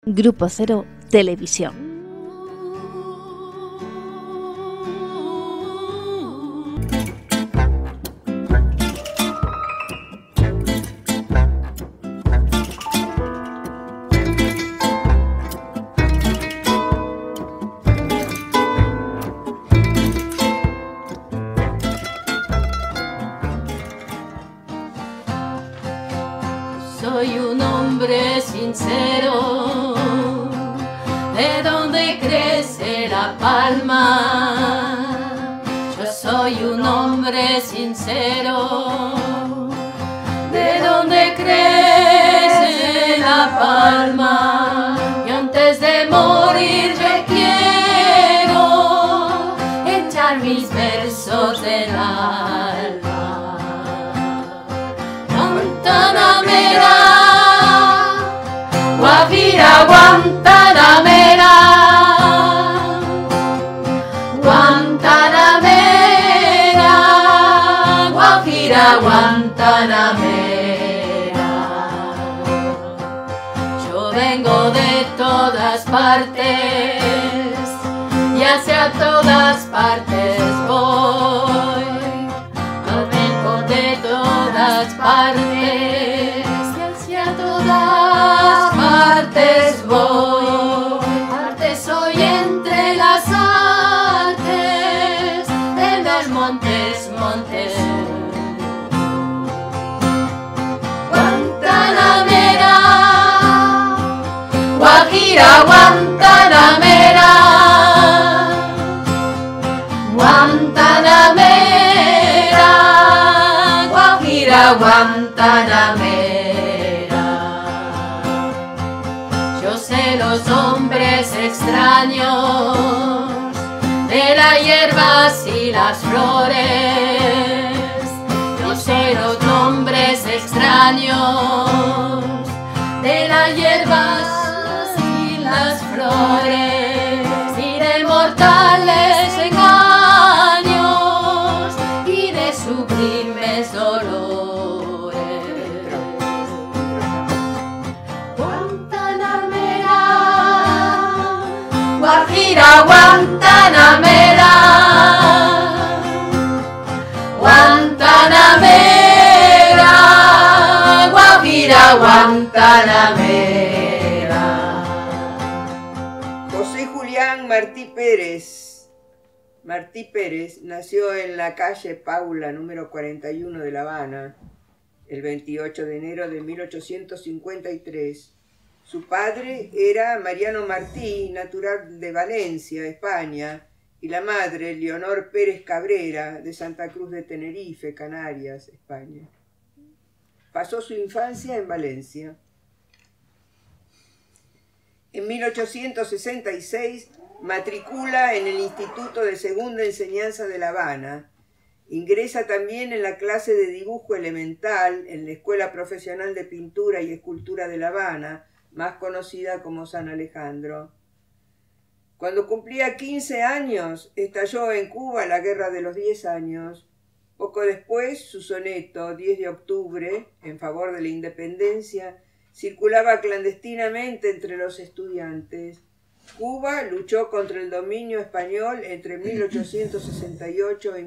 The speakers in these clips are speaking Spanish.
Grupo Cero Televisión. Soy un hombre sincero, de donde crece la palma. Yo soy un hombre sincero, de donde crece la palma. Y antes de morir yo quiero echar mis versos del alma. Guantanamera, Guajira Guantanamera, Guantanamera, Guajira Guantanamera. Yo vengo de todas partes y hacia todas partes voy. Yo vengo de todas partes y hacia todas partes voy. Parte soy entre las artes de los montes, montes. Guantanamera, Guajira Guantanamera, Guantanamera, Guajira Guantanamera. Yo sé los hombres extraños de las hierbas y las flores. Yo sé los nombres extraños de las hierbas y las flores y de mortales engaños y de sublimes dolores. Guantanamera, Guajira Guantanamera, Guantanamera, Guajira Guantanamera. José Julián Martí Pérez. Martí Pérez nació en la calle Paula, número 41 de La Habana, el 28 de enero de 1853. Su padre era Mariano Martí, natural de Valencia, España, y la madre, Leonor Pérez Cabrera, de Santa Cruz de Tenerife, Canarias, España. Pasó su infancia en Valencia. En 1866 matricula en el Instituto de Segunda Enseñanza de La Habana. Ingresa también en la clase de dibujo elemental en la Escuela Profesional de Pintura y Escultura de La Habana, más conocida como San Alejandro. Cuando cumplía 15 años, estalló en Cuba la Guerra de los 10 años. Poco después, su soneto, 10 de octubre, en favor de la independencia, circulaba clandestinamente entre los estudiantes. Cuba luchó contra el dominio español entre 1868 y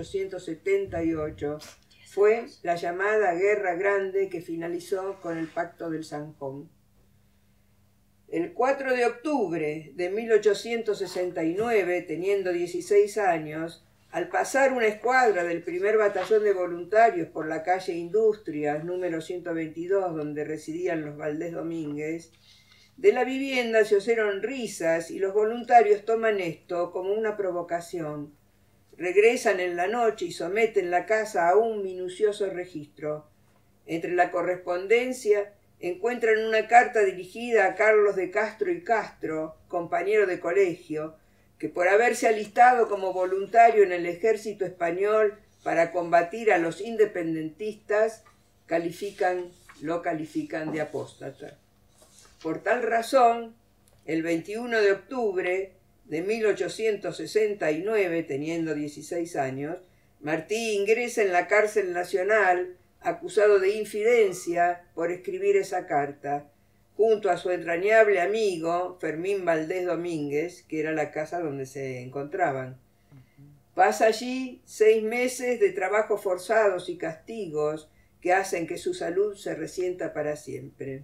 1878. Fue la llamada Guerra Grande que finalizó con el Pacto del Zanjón. El 4 de octubre de 1869, teniendo 16 años, al pasar una escuadra del primer batallón de voluntarios por la calle Industrias, número 122, donde residían los Valdés Domínguez, de la vivienda se oyeron risas y los voluntarios toman esto como una provocación. Regresan en la noche y someten la casa a un minucioso registro. Entre la correspondencia encuentran una carta dirigida a Carlos de Castro y Castro, compañero de colegio, que por haberse alistado como voluntario en el ejército español para combatir a los independentistas, lo califican de apóstata. Por tal razón, el 21 de octubre de 1869, teniendo 16 años, Martí ingresa en la cárcel nacional acusado de infidencia por escribir esa carta. junto a su entrañable amigo Fermín Valdés Domínguez, que era la casa donde se encontraban. Pasa allí 6 meses de trabajos forzados y castigos que hacen que su salud se resienta para siempre.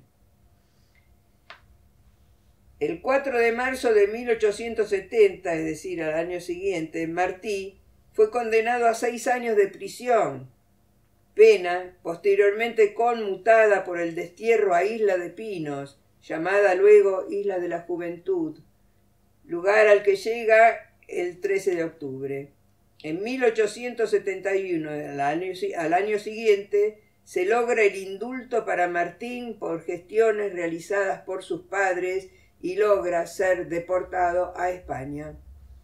El 4 de marzo de 1870, es decir, al año siguiente, Martí fue condenado a 6 años de prisión, pena posteriormente conmutada por el destierro a Isla de Pinos, llamada luego Isla de la Juventud, lugar al que llega el 13 de octubre. En 1871, al año siguiente, se logra el indulto para Martín por gestiones realizadas por sus padres y logra ser deportado a España.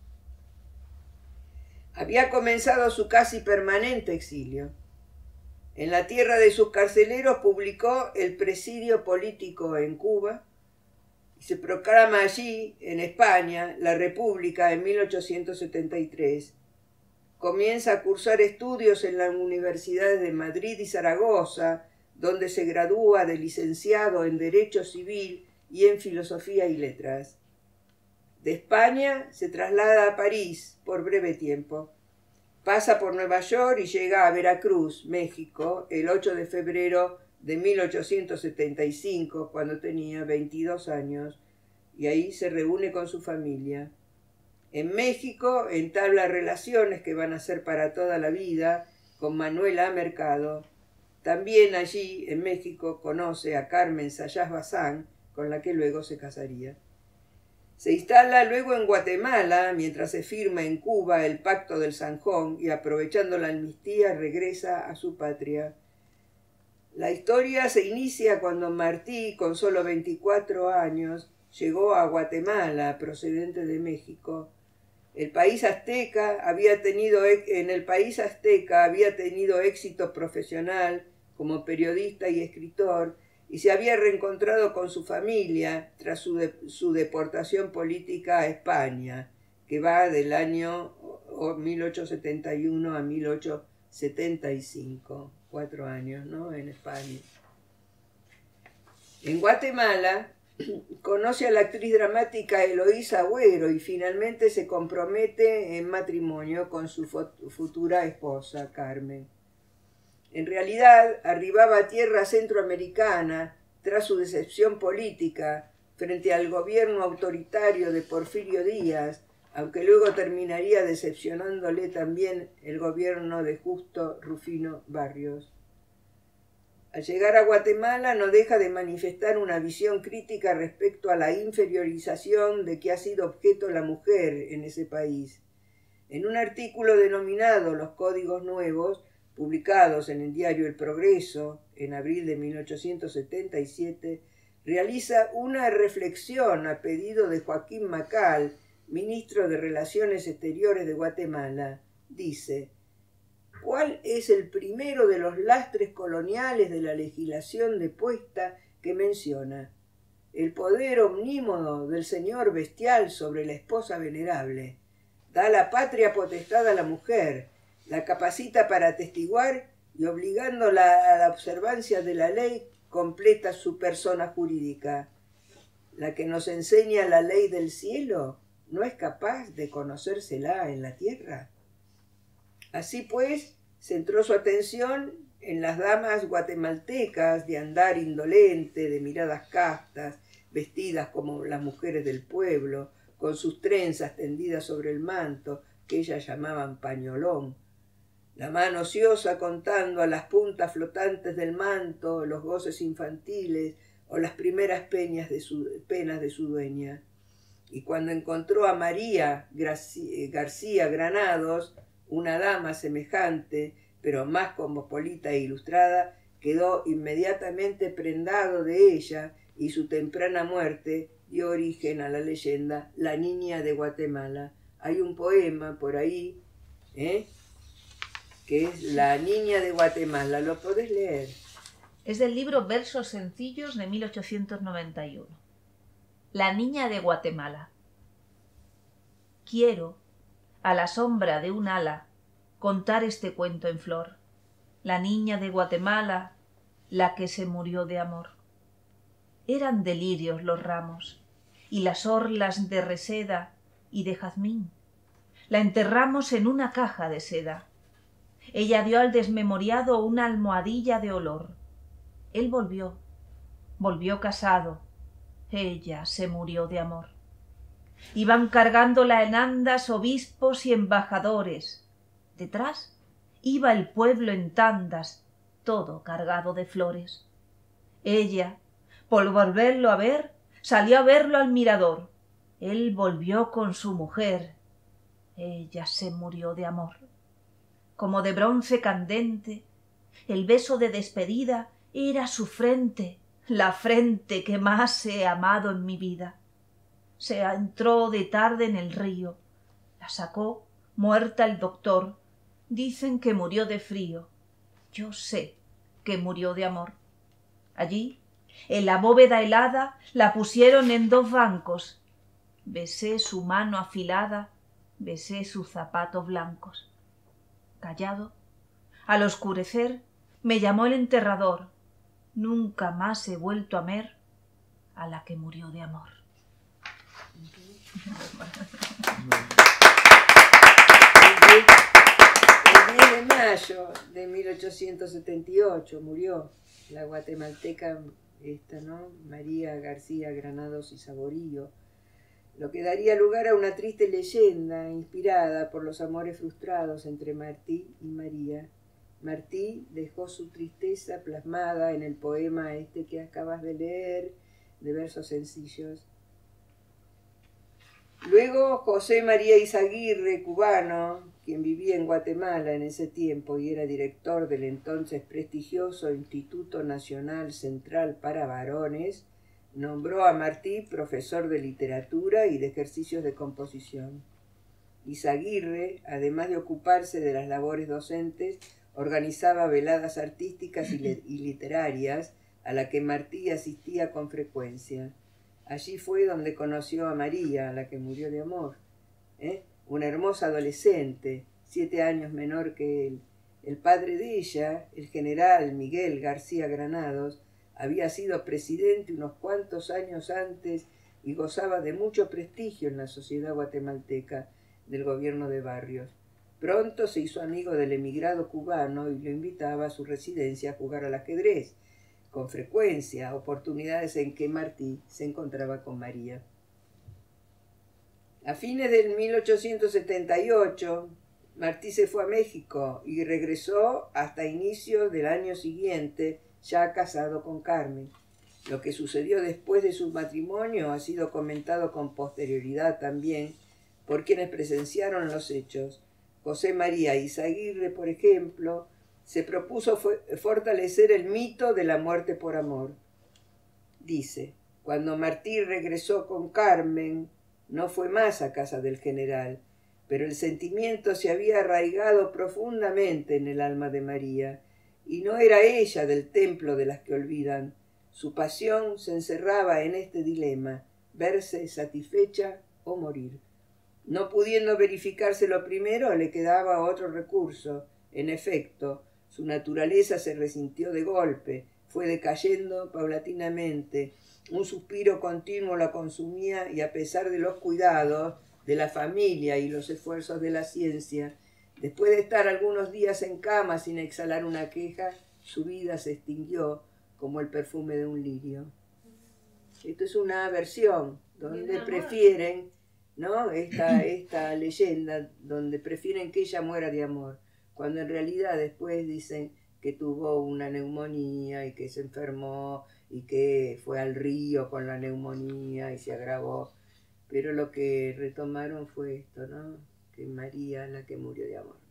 Había comenzado su casi permanente exilio. En la tierra de sus carceleros publicó El presidio político en Cuba y se proclama allí, en España, la República en 1873. Comienza a cursar estudios en las universidades de Madrid y Zaragoza, donde se gradúa de licenciado en Derecho Civil y en Filosofía y Letras. De España se traslada a París por breve tiempo. Pasa por Nueva York y llega a Veracruz, México, el 8 de febrero de 1875, cuando tenía 22 años, y ahí se reúne con su familia. En México entabla relaciones que van a ser para toda la vida con Manuela Mercado. También allí, en México, conoce a Carmen Sayas Bazán, con la que luego se casaría. Se instala luego en Guatemala, mientras se firma en Cuba el Pacto del Zanjón, y aprovechando la amnistía regresa a su patria. La historia se inicia cuando Martí, con solo 24 años, llegó a Guatemala, procedente de México. En el país azteca había tenido éxito profesional como periodista y escritor, y se había reencontrado con su familia tras su deportación política a España, que va del año 1871 a 1875, 4 años, ¿no?, en España. En Guatemala conoce a la actriz dramática Eloísa Agüero y finalmente se compromete en matrimonio con su futura esposa, Carmen. En realidad, arribaba a tierra centroamericana tras su decepción política frente al gobierno autoritario de Porfirio Díaz, aunque luego terminaría decepcionándole también el gobierno de Justo Rufino Barrios. Al llegar a Guatemala no deja de manifestar una visión crítica respecto a la inferiorización de que ha sido objeto la mujer en ese país. En un artículo denominado Los Códigos Nuevos, publicados en el diario El Progreso en abril de 1877, realiza una reflexión a pedido de Joaquín Macal, ministro de Relaciones Exteriores de Guatemala. Dice: ¿cuál es el primero de los lastres coloniales de la legislación depuesta que menciona? El poder omnímodo del señor bestial sobre la esposa venerable. Da la patria potestad a la mujer, la capacita para atestiguar y, obligándola a la observancia de la ley, completa su persona jurídica. La que nos enseña la ley del cielo no es capaz de conocérsela en la tierra. Así pues, centró su atención en las damas guatemaltecas de andar indolente, de miradas castas, vestidas como las mujeres del pueblo, con sus trenzas tendidas sobre el manto, que ellas llamaban pañolón. La mano ociosa contando a las puntas flotantes del manto los goces infantiles o las primeras penas de su dueña. Y cuando encontró a María García Granados, una dama semejante, pero más cosmopolita e ilustrada, quedó inmediatamente prendado de ella, y su temprana muerte dio origen a la leyenda La Niña de Guatemala. Hay un poema por ahí, que es La Niña de Guatemala. ¿Lo podés leer? Es del libro Versos Sencillos de 1891. La Niña de Guatemala. Quiero, a la sombra de un ala, contar este cuento en flor. La niña de Guatemala, la que se murió de amor. eran de lirios los ramos, y las orlas de reseda y de jazmín. La enterramos en una caja de seda. Ella dio al desmemoriado una almohadilla de olor. Él volvió casado. Ella se murió de amor. Iban cargándola en andas obispos y embajadores. Detrás iba el pueblo en tandas, todo cargado de flores. Ella, por volverlo a ver, salió a verlo al mirador. Él volvió con su mujer. Ella se murió de amor. Como de bronce candente, el beso de despedida era su frente, la frente que más he amado en mi vida. Se entró de tarde en el río, la sacó muerta el doctor. Dicen que murió de frío. Yo sé que murió de amor. Allí, en la bóveda helada, la pusieron en 2 bancos. Besé su mano afilada, besé sus zapatos blancos. Callado, al oscurecer, me llamó el enterrador. Nunca más he vuelto a ver a la que murió de amor. El 10 de mayo de 1878 murió la guatemalteca María García Granados y Saborío, lo que daría lugar a una triste leyenda inspirada por los amores frustrados entre Martí y María. Martí dejó su tristeza plasmada en el poema que acabas de leer, de versos sencillos. Luego José María Izaguirre, cubano, quien vivía en Guatemala en ese tiempo y era director del entonces prestigioso Instituto Nacional Central para Varones, nombró a Martí profesor de literatura y de ejercicios de composición. Izaguirre, además de ocuparse de las labores docentes, organizaba veladas artísticas y literarias a las que Martí asistía con frecuencia. Allí fue donde conoció a María, la que murió de amor, una hermosa adolescente, 7 años menor que él. El padre de ella, el general Miguel García Granados, había sido presidente unos cuantos años antes y gozaba de mucho prestigio en la sociedad guatemalteca del gobierno de Barrios. Pronto se hizo amigo del emigrado cubano y lo invitaba a su residencia a jugar al ajedrez, con frecuencia, oportunidades en que Martí se encontraba con María. A fines del 1878, Martí se fue a México y regresó hasta inicios del año siguiente, ya casado con Carmen. Lo que sucedió después de su matrimonio ha sido comentado con posterioridad también por quienes presenciaron los hechos. José María Izaguirre, por ejemplo, se propuso fortalecer el mito de la muerte por amor. Dice: cuando Martí regresó con Carmen, no fue más a casa del general, pero el sentimiento se había arraigado profundamente en el alma de María, y no era ella del templo de las que olvidan. Su pasión se encerraba en este dilema: verse satisfecha o morir. No pudiendo verificarse lo primero, le quedaba otro recurso. En efecto, su naturaleza se resintió de golpe, fue decayendo paulatinamente. Un suspiro continuo la consumía y, a pesar de los cuidados de la familia y los esfuerzos de la ciencia, después de estar algunos días en cama sin exhalar una queja, su vida se extinguió como el perfume de un lirio. Esto es una versión donde prefieren, ¿no? Esta leyenda donde prefieren que ella muera de amor, cuando en realidad después dicen que tuvo una neumonía y que se enfermó y que fue al río con la neumonía y se agravó. Pero lo que retomaron fue esto, ¿no? Que María, la que murió de amor.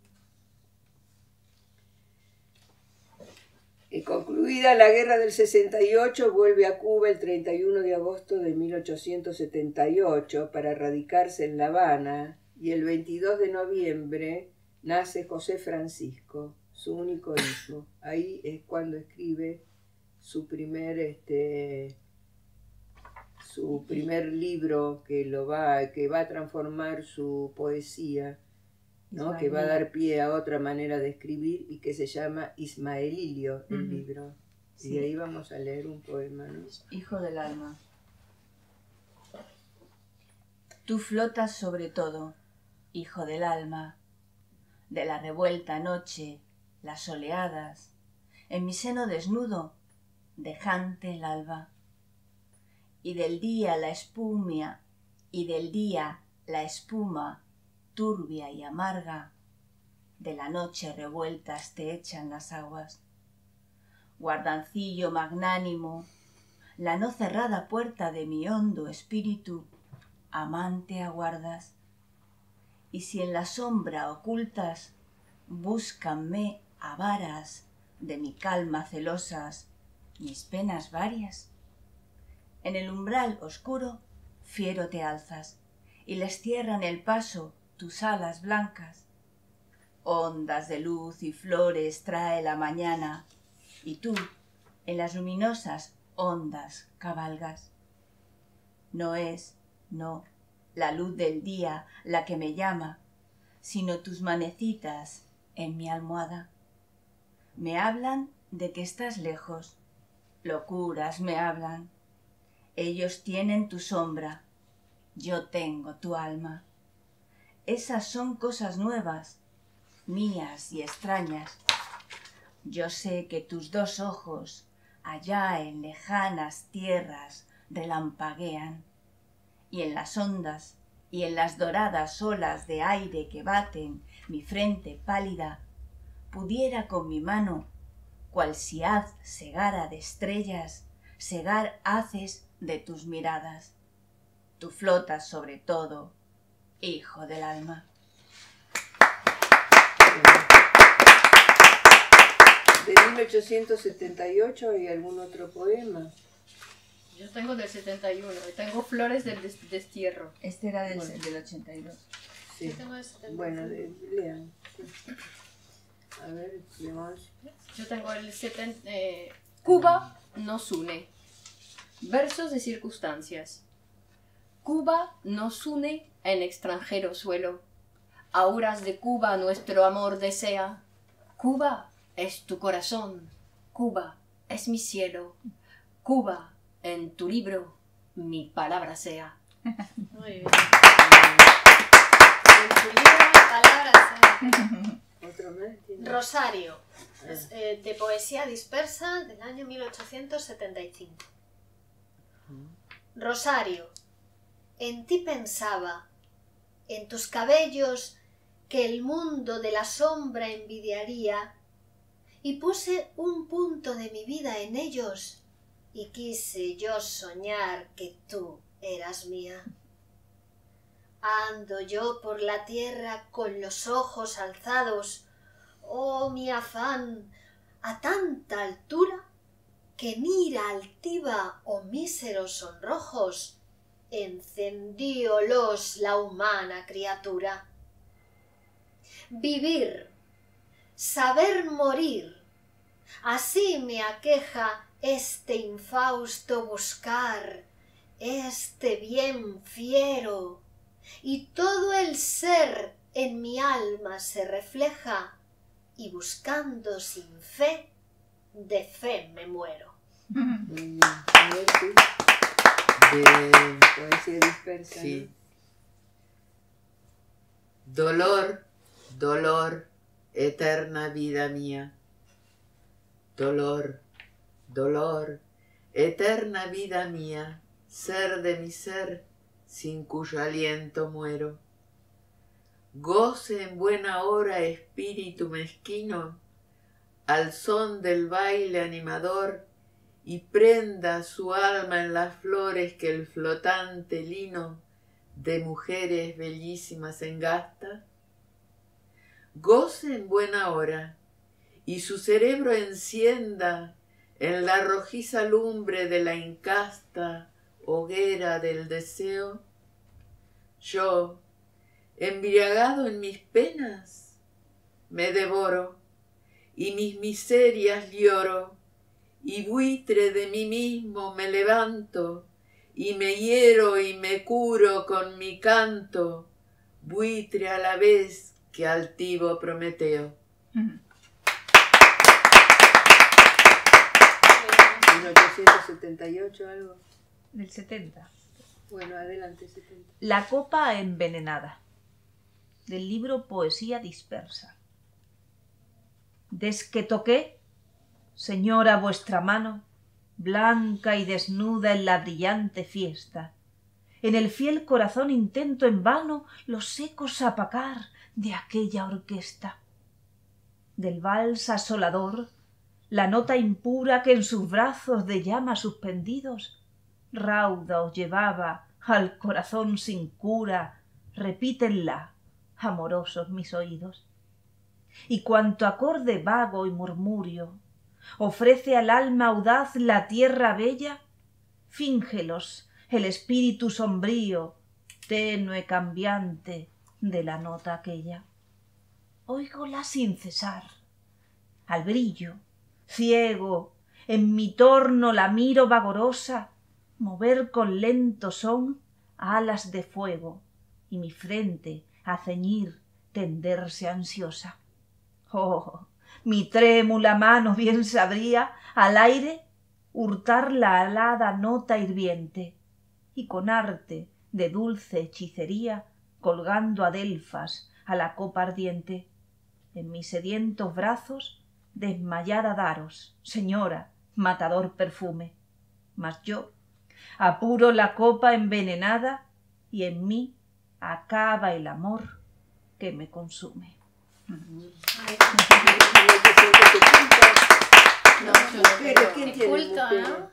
Y concluida la guerra del 68, vuelve a Cuba el 31 de agosto de 1878 para radicarse en La Habana, y el 22 de noviembre nace José Francisco, su único hijo. Ahí es cuando escribe su primer libro que va a transformar su poesía, ¿no? Que va a dar pie a otra manera de escribir y que se llama Ismaelilio, el libro. Y de ahí vamos a leer un poema, ¿no? Hijo del alma. Tú flotas sobre todo, hijo del alma, de la revuelta noche, las oleadas, en mi seno desnudo, dejante el alba. Y del día la espumia, y del día la espuma, turbia y amarga, de la noche revueltas te echan las aguas. Guardancillo magnánimo, la no cerrada puerta de mi hondo espíritu, amante aguardas. Y si en la sombra ocultas, búscanme a varas de mi calma celosas, mis penas varias. En el umbral oscuro, fiero te alzas, y les cierran el paso tus alas blancas. Ondas de luz y flores trae la mañana, y tú en las luminosas ondas cabalgas. No es, no, la luz del día la que me llama, sino tus manecitas en mi almohada. Me hablan de que estás lejos, locuras me hablan. Ellos tienen tu sombra, yo tengo tu alma. Esas son cosas nuevas, mías y extrañas. Yo sé que tus dos ojos, allá en lejanas tierras, relampaguean, y en las ondas y en las doradas olas de aire que baten mi frente pálida, pudiera con mi mano, cual si haz segara de estrellas, segar haces de tus miradas. Tú flotas sobre todo, hijo del alma. De 1878 hay algún otro poema. Yo tengo del 71, tengo Flores del Destierro. Este era del, Bueno. del 82. Sí. Yo tengo del 71. Bueno, lean. Sí. A ver, leemos. Yo tengo el 70. Cuba nos une. Versos de circunstancias. Cuba nos une en extranjero suelo. A horas de Cuba nuestro amor desea. Cuba es tu corazón. Cuba es mi cielo. Cuba, en tu libro, mi palabra sea. Muy bien. En tu libro, palabras. ¿Otro más? ¿Tiene? Rosario, es, de poesía dispersa del año 1875. Rosario, en ti pensaba, en tus cabellos que el mundo de la sombra envidiaría, y puse un punto de mi vida en ellos, y quise yo soñar que tú eras mía. Ando yo por la tierra con los ojos alzados, oh mi afán, a tanta altura, que mira altiva o míseros sonrojos, encendíolos la humana criatura. Vivir, saber morir, así me aqueja este infausto buscar, este bien fiero, y todo el ser en mi alma se refleja, y buscando sin fe, de fe me muero. Muy bien. A ver, sí. De... Poesía dispersa. Sí. Dolor, dolor, eterna vida mía. Dolor, dolor, eterna vida mía, ser de mi ser, sin cuyo aliento muero. Goce en buena hora espíritu mezquino, al son del baile animador, y prenda su alma en las flores que el flotante lino de mujeres bellísimas engasta. Goce en buena hora, y su cerebro encienda en la rojiza lumbre de la incasta hoguera del deseo. Yo, embriagado en mis penas, me devoro, y mis miserias lloro, y buitre de mí mismo me levanto, y me hiero y me curo con mi canto, buitre a la vez que altivo Prometeo. 1878 algo. Del 70. Bueno, adelante, 70. La copa envenenada. Del libro Poesía dispersa. Des que toqué, señora, vuestra mano, blanca y desnuda en la brillante fiesta, en el fiel corazón intento en vano los ecos apagar de aquella orquesta. Del vals asolador, la nota impura que en sus brazos de llama suspendidos, rauda os llevaba al corazón sin cura, repítenla, amorosos mis oídos. Y cuanto acorde vago y murmurio ofrece al alma audaz la tierra bella, fíngelos el espíritu sombrío, tenue cambiante de la nota aquella. Óigola sin cesar, al brillo, ciego, en mi torno la miro vagorosa, mover con lento son alas de fuego, y mi frente a ceñir tenderse ansiosa. Oh, mi trémula mano bien sabría al aire hurtar la alada nota hirviente, y con arte de dulce hechicería colgando adelfas a la copa ardiente, en mis sedientos brazos desmayada daros, señora, matador perfume. Mas yo apuro la copa envenenada y en mí acaba el amor que me consume. Pero ¿quién tiene culto, mujer? ¿no?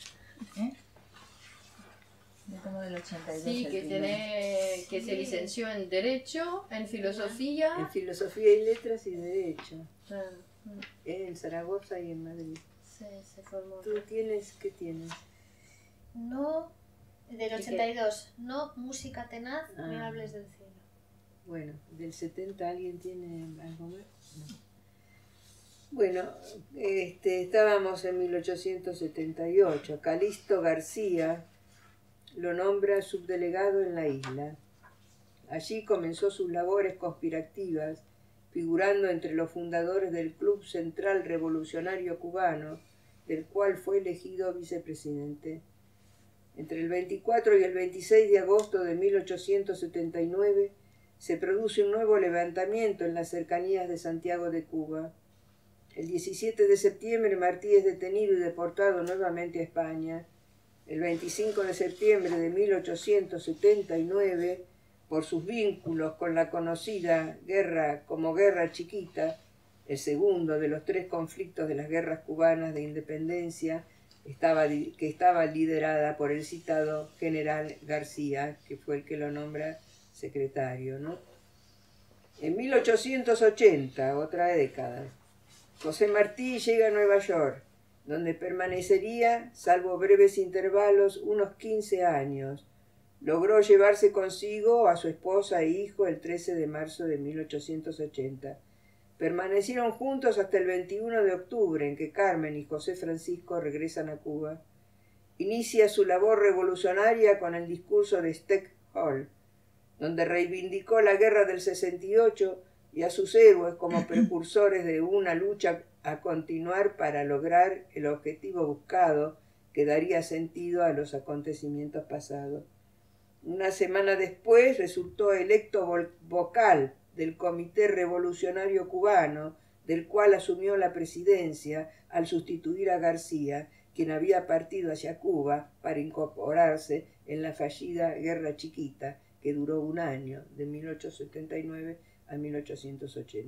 Yo tengo del 82. Sí, que se licenció en Derecho, en Filosofía. En Filosofía y Letras y Derecho. Ah, En Zaragoza y en Madrid. se formó. ¿Tú qué tienes? No, del 82. No, música tenaz, me Ah. hables del cielo. Bueno, del 70 ¿alguien tiene algo más? No. Bueno, estábamos en 1878. Calixto García lo nombra subdelegado en la isla. Allí comenzó sus labores conspirativas, figurando entre los fundadores del Club Central Revolucionario Cubano, del cual fue elegido vicepresidente. Entre el 24 y el 26 de agosto de 1879 se produce un nuevo levantamiento en las cercanías de Santiago de Cuba. El 17 de septiembre Martí es detenido y deportado nuevamente a España. El 25 de septiembre de 1879, por sus vínculos con la conocida guerra como Guerra Chiquita, el segundo de los tres conflictos de las guerras cubanas de independencia, que estaba liderada por el citado general García, que fue el que lo nombra secretario, ¿no? En 1880, otra década, José Martí llega a Nueva York, donde permanecería, salvo breves intervalos, unos 15 años. Logró llevarse consigo a su esposa e hijo el 13 de marzo de 1880. Permanecieron juntos hasta el 21 de octubre, en que Carmen y José Francisco regresan a Cuba. Inicia su labor revolucionaria con el discurso de Steg Hall, donde reivindicó la guerra del 68 y a sus héroes como precursores de una lucha a continuar para lograr el objetivo buscado que daría sentido a los acontecimientos pasados. Una semana después resultó electo vocal del Comité Revolucionario Cubano, del cual asumió la presidencia al sustituir a García, quien había partido hacia Cuba para incorporarse en la fallida Guerra Chiquita, que duró un año, de 1879 a 1880.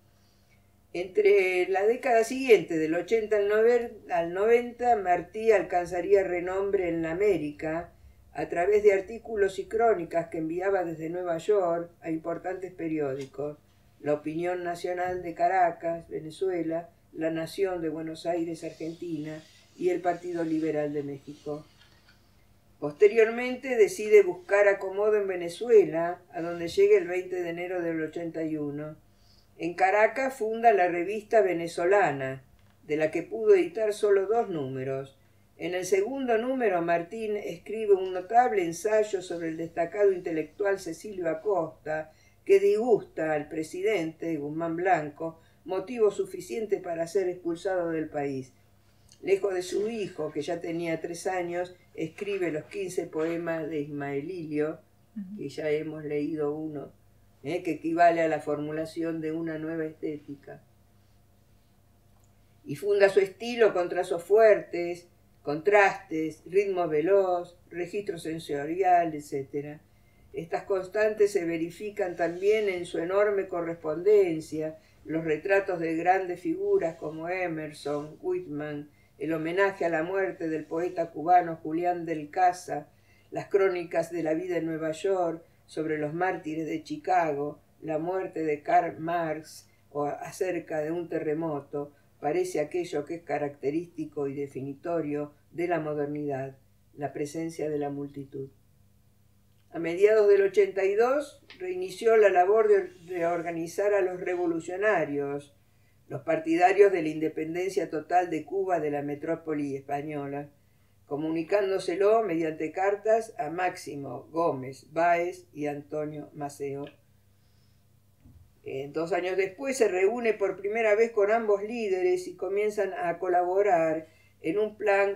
Entre la década siguiente, del 80 al 90, Martí alcanzaría renombre en la América a través de artículos y crónicas que enviaba desde Nueva York a importantes periódicos: La Opinión Nacional de Caracas, Venezuela, La Nación de Buenos Aires, Argentina, y el Partido Liberal de México. Posteriormente decide buscar acomodo en Venezuela, a donde llega el 20 de enero del 81. En Caracas funda la revista Venezolana, de la que pudo editar solo 2 números. En el segundo número, Martín escribe un notable ensayo sobre el destacado intelectual Cecilio Acosta, que disgusta al presidente Guzmán Blanco, motivo suficiente para ser expulsado del país. Lejos de su hijo, que ya tenía 3 años, escribe los 15 poemas de Ismaelilio, que ya hemos leído uno, que equivale a la formulación de una nueva estética. Y funda su estilo con trazos fuertes, contrastes, ritmo veloz, registro sensorial, etc. Estas constantes se verifican también en su enorme correspondencia, los retratos de grandes figuras como Emerson, Whitman, el homenaje a la muerte del poeta cubano Julián del Casa, las crónicas de la vida en Nueva York, sobre los mártires de Chicago, la muerte de Karl Marx o acerca de un terremoto, parece aquello que es característico y definitorio de la modernidad, la presencia de la multitud. A mediados del 82 reinició la labor de reorganizar a los revolucionarios, los partidarios de la independencia total de Cuba de la metrópoli española, comunicándoselo mediante cartas a Máximo Gómez Báez y Antonio Maceo. 2 años después se reúne por primera vez con ambos líderes y comienzan a colaborar en un plan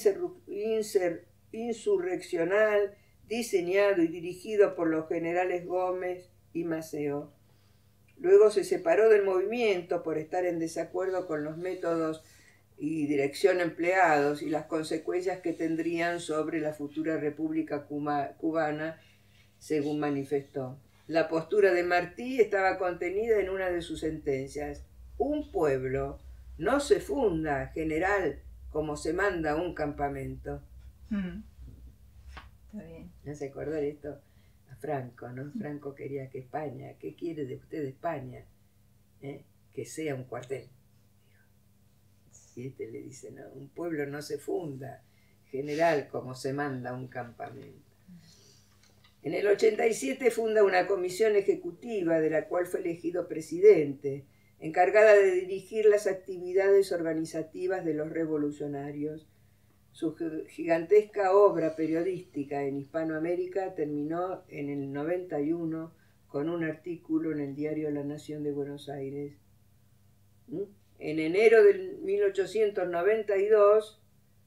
insurreccional diseñado y dirigido por los generales Gómez y Maceo. Luego se separó del movimiento por estar en desacuerdo con los métodos y dirección empleados y las consecuencias que tendrían sobre la futura República Cubana, según manifestó. La postura de Martí estaba contenida en una de sus sentencias. Un pueblo no se funda, general, como se manda un campamento. Está bien. ¿No se acordó de esto? A Franco, ¿no? Franco quería que España, ¿qué quiere de usted España? Que sea un cuartel. Y este le dice, no, un pueblo no se funda, general, como se manda un campamento. En el 87 funda una comisión ejecutiva de la cual fue elegido presidente, encargada de dirigir las actividades organizativas de los revolucionarios. Su gigantesca obra periodística en Hispanoamérica terminó en el 91 con un artículo en el diario La Nación de Buenos Aires. En enero del 1892,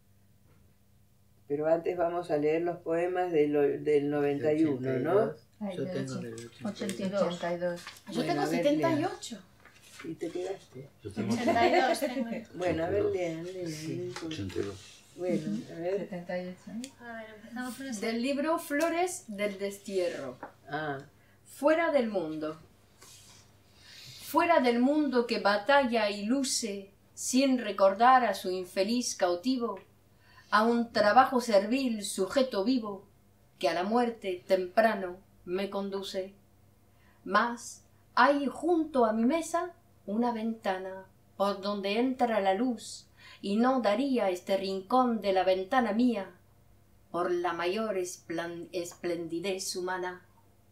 pero antes vamos a leer los poemas del 91, ¿no? Yo tengo del 82. Yo Bueno, tengo a ver, 78. ¿Y te quedaste? Yo tengo 82 tengo. Bueno, a ver, lean. Sí. 82. Bueno, a ver. 78. A ver, empezamos por ese. Del libro Flores del Destierro. Ah, Fuera del mundo. Fuera del mundo que batalla y luce sin recordar a su infeliz cautivo, a un trabajo servil sujeto vivo que a la muerte temprano me conduce. Mas hay junto a mi mesa una ventana por donde entra la luz y no daría este rincón de la ventana mía por la mayor esplendidez humana.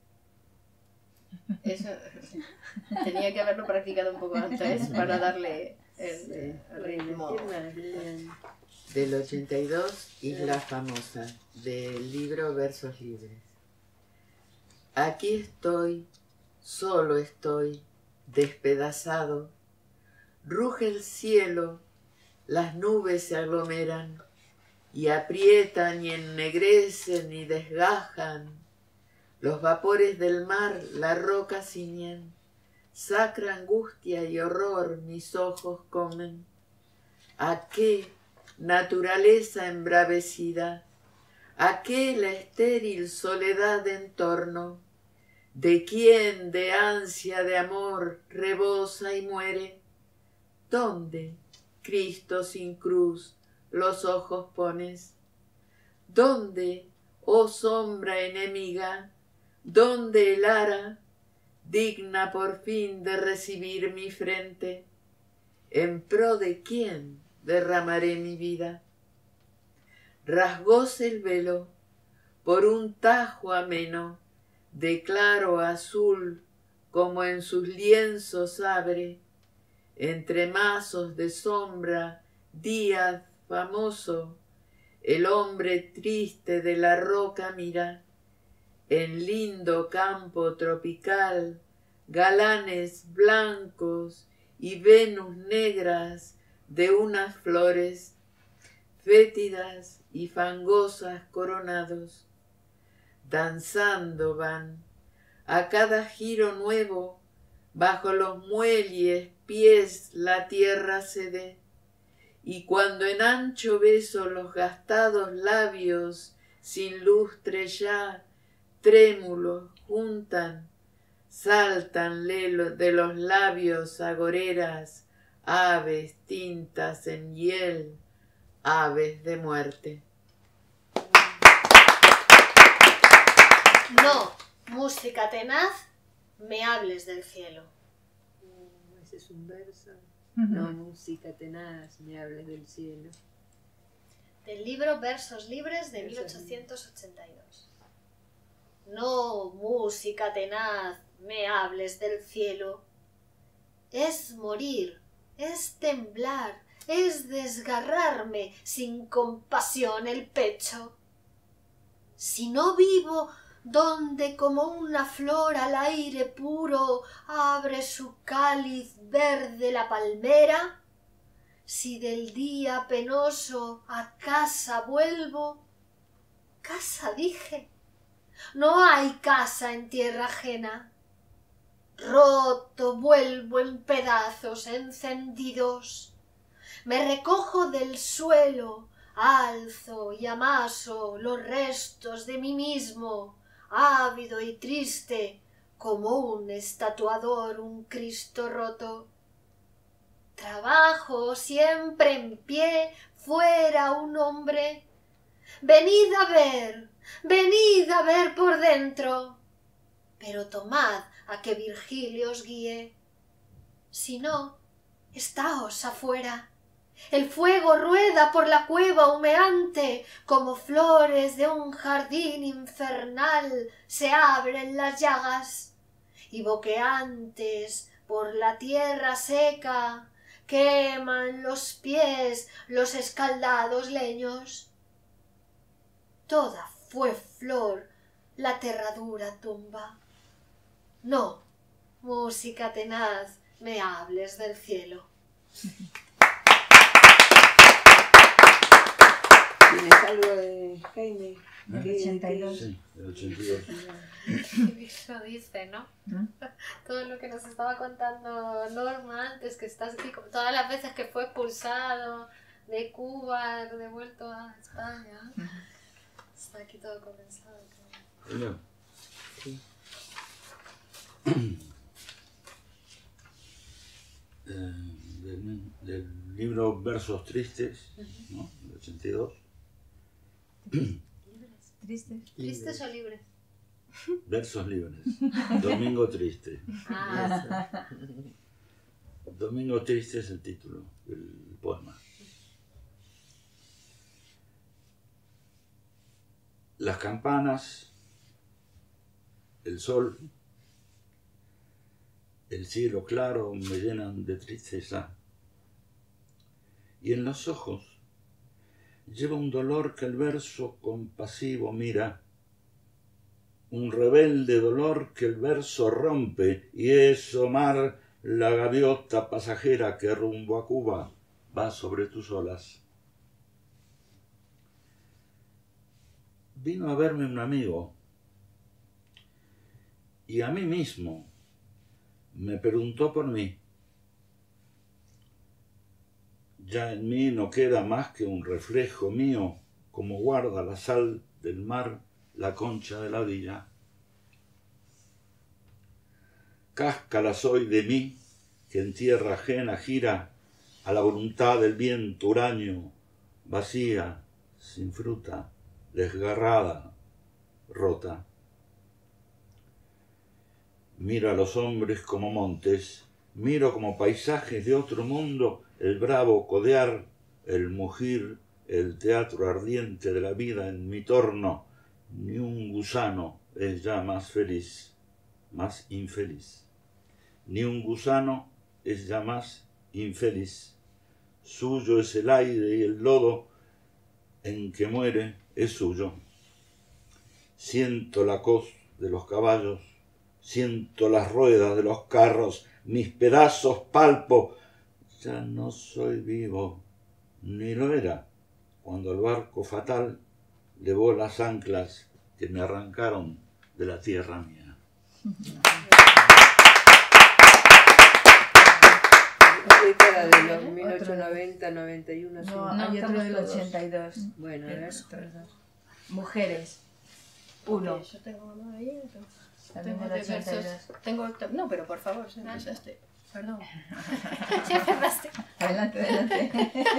Eso tenía que haberlo practicado un poco antes para darle el ritmo. ¿qué más? Lean. Del 82, Isla Famosa, del libro Versos Libres. Aquí estoy, solo estoy, despedazado. Ruge el cielo, las nubes se aglomeran y aprietan y ennegrecen y desgajan. Los vapores del mar la roca ciñen, sacra angustia y horror mis ojos comen. ¿A qué naturaleza embravecida? ¿A qué la estéril soledad en torno? ¿De quién de ansia de amor rebosa y muere? ¿Dónde, Cristo sin cruz, los ojos pones? ¿Dónde, oh sombra enemiga? ¿Dónde el ara, digna por fin de recibir mi frente? ¿En pro de quién derramaré mi vida? Rasgóse el velo por un tajo ameno de claro azul, como en sus lienzos abre, entre mazos de sombra, Díaz famoso, el hombre triste de la roca mira. En lindo campo tropical, galanes blancos y Venus negras de unas flores fétidas y fangosas coronados. Danzando van, a cada giro nuevo, bajo los muelles pies la tierra se ve, y cuando en ancho beso los gastados labios, sin lustre ya, trémulos juntan, saltan de los labios agoreras, aves tintas en hiel, aves de muerte. No, música tenaz, me hables del cielo. Ese es un verso. No, música tenaz, me hables del cielo. Del libro Versos Libres de 1882. No, música tenaz, me hables del cielo. Es morir, es temblar, es desgarrarme sin compasión el pecho. Si no vivo donde como una flor al aire puro abre su cáliz verde la palmera, si del día penoso a casa vuelvo, casa dije, no hay casa en tierra ajena, roto vuelvo en pedazos encendidos, me recojo del suelo, alzo y amaso los restos de mí mismo, ávido y triste, como un estatuador un Cristo roto. Trabajo siempre en pie, fuera un hombre. Venid a ver por dentro, pero tomad a que Virgilio os guíe. Si no, estáos afuera. El fuego rueda por la cueva humeante, como flores de un jardín infernal se abren las llagas, y boqueantes por la tierra seca queman los pies los escaldados leños. Toda fue flor la aterradura tumba. No, música tenaz, me hables del cielo. ¿Tienes algo de Jaime? Del 82. Sí, del 82. Eso dice, ¿no? Todo lo que nos estaba contando Norma antes, que estás aquí, todas las veces que fue expulsado de Cuba, devuelto a España. Está aquí todo condensado. Bueno. Sí. Del libro Versos Tristes, ¿no? Del 82. ¿Tristes? ¿Tristes o libres? Versos libres. Domingo Triste. Ah, Domingo Triste es el título del poema. Las campanas, el sol, el cielo claro me llenan de tristeza, y en los ojos lleva un dolor que el verso compasivo mira, un rebelde dolor que el verso rompe, y es Omar, la gaviota pasajera que rumbo a Cuba va sobre tus olas. Vino a verme un amigo, y a mí mismo me preguntó por mí. Ya en mí no queda más que un reflejo mío, como guarda la sal del mar la concha de la villa. Cáscara soy de mí, que en tierra ajena gira a la voluntad del viento huraño, vacía, sin fruta, desgarrada, rota. Miro a los hombres como montes, miro como paisajes de otro mundo el bravo codear, el mugir, el teatro ardiente de la vida en mi torno. Ni un gusano es ya más feliz, más infeliz. Ni un gusano es ya más infeliz. Suyo es el aire y el lodo en que muere es suyo. Siento la coz de los caballos, siento las ruedas de los carros, mis pedazos palpo. Ya no soy vivo, ni lo era cuando el barco fatal levó las anclas que me arrancaron de la tierra mía. Década de los 1890, 91, sí. No, hay otro del 82. Bueno, a ver. Mujeres. 1. Ok, yo tengo uno ahí. También Tengo del de 82. versos. No, pero por favor, se empezaste. Perdón. Ya empezaste. Adelante, adelante.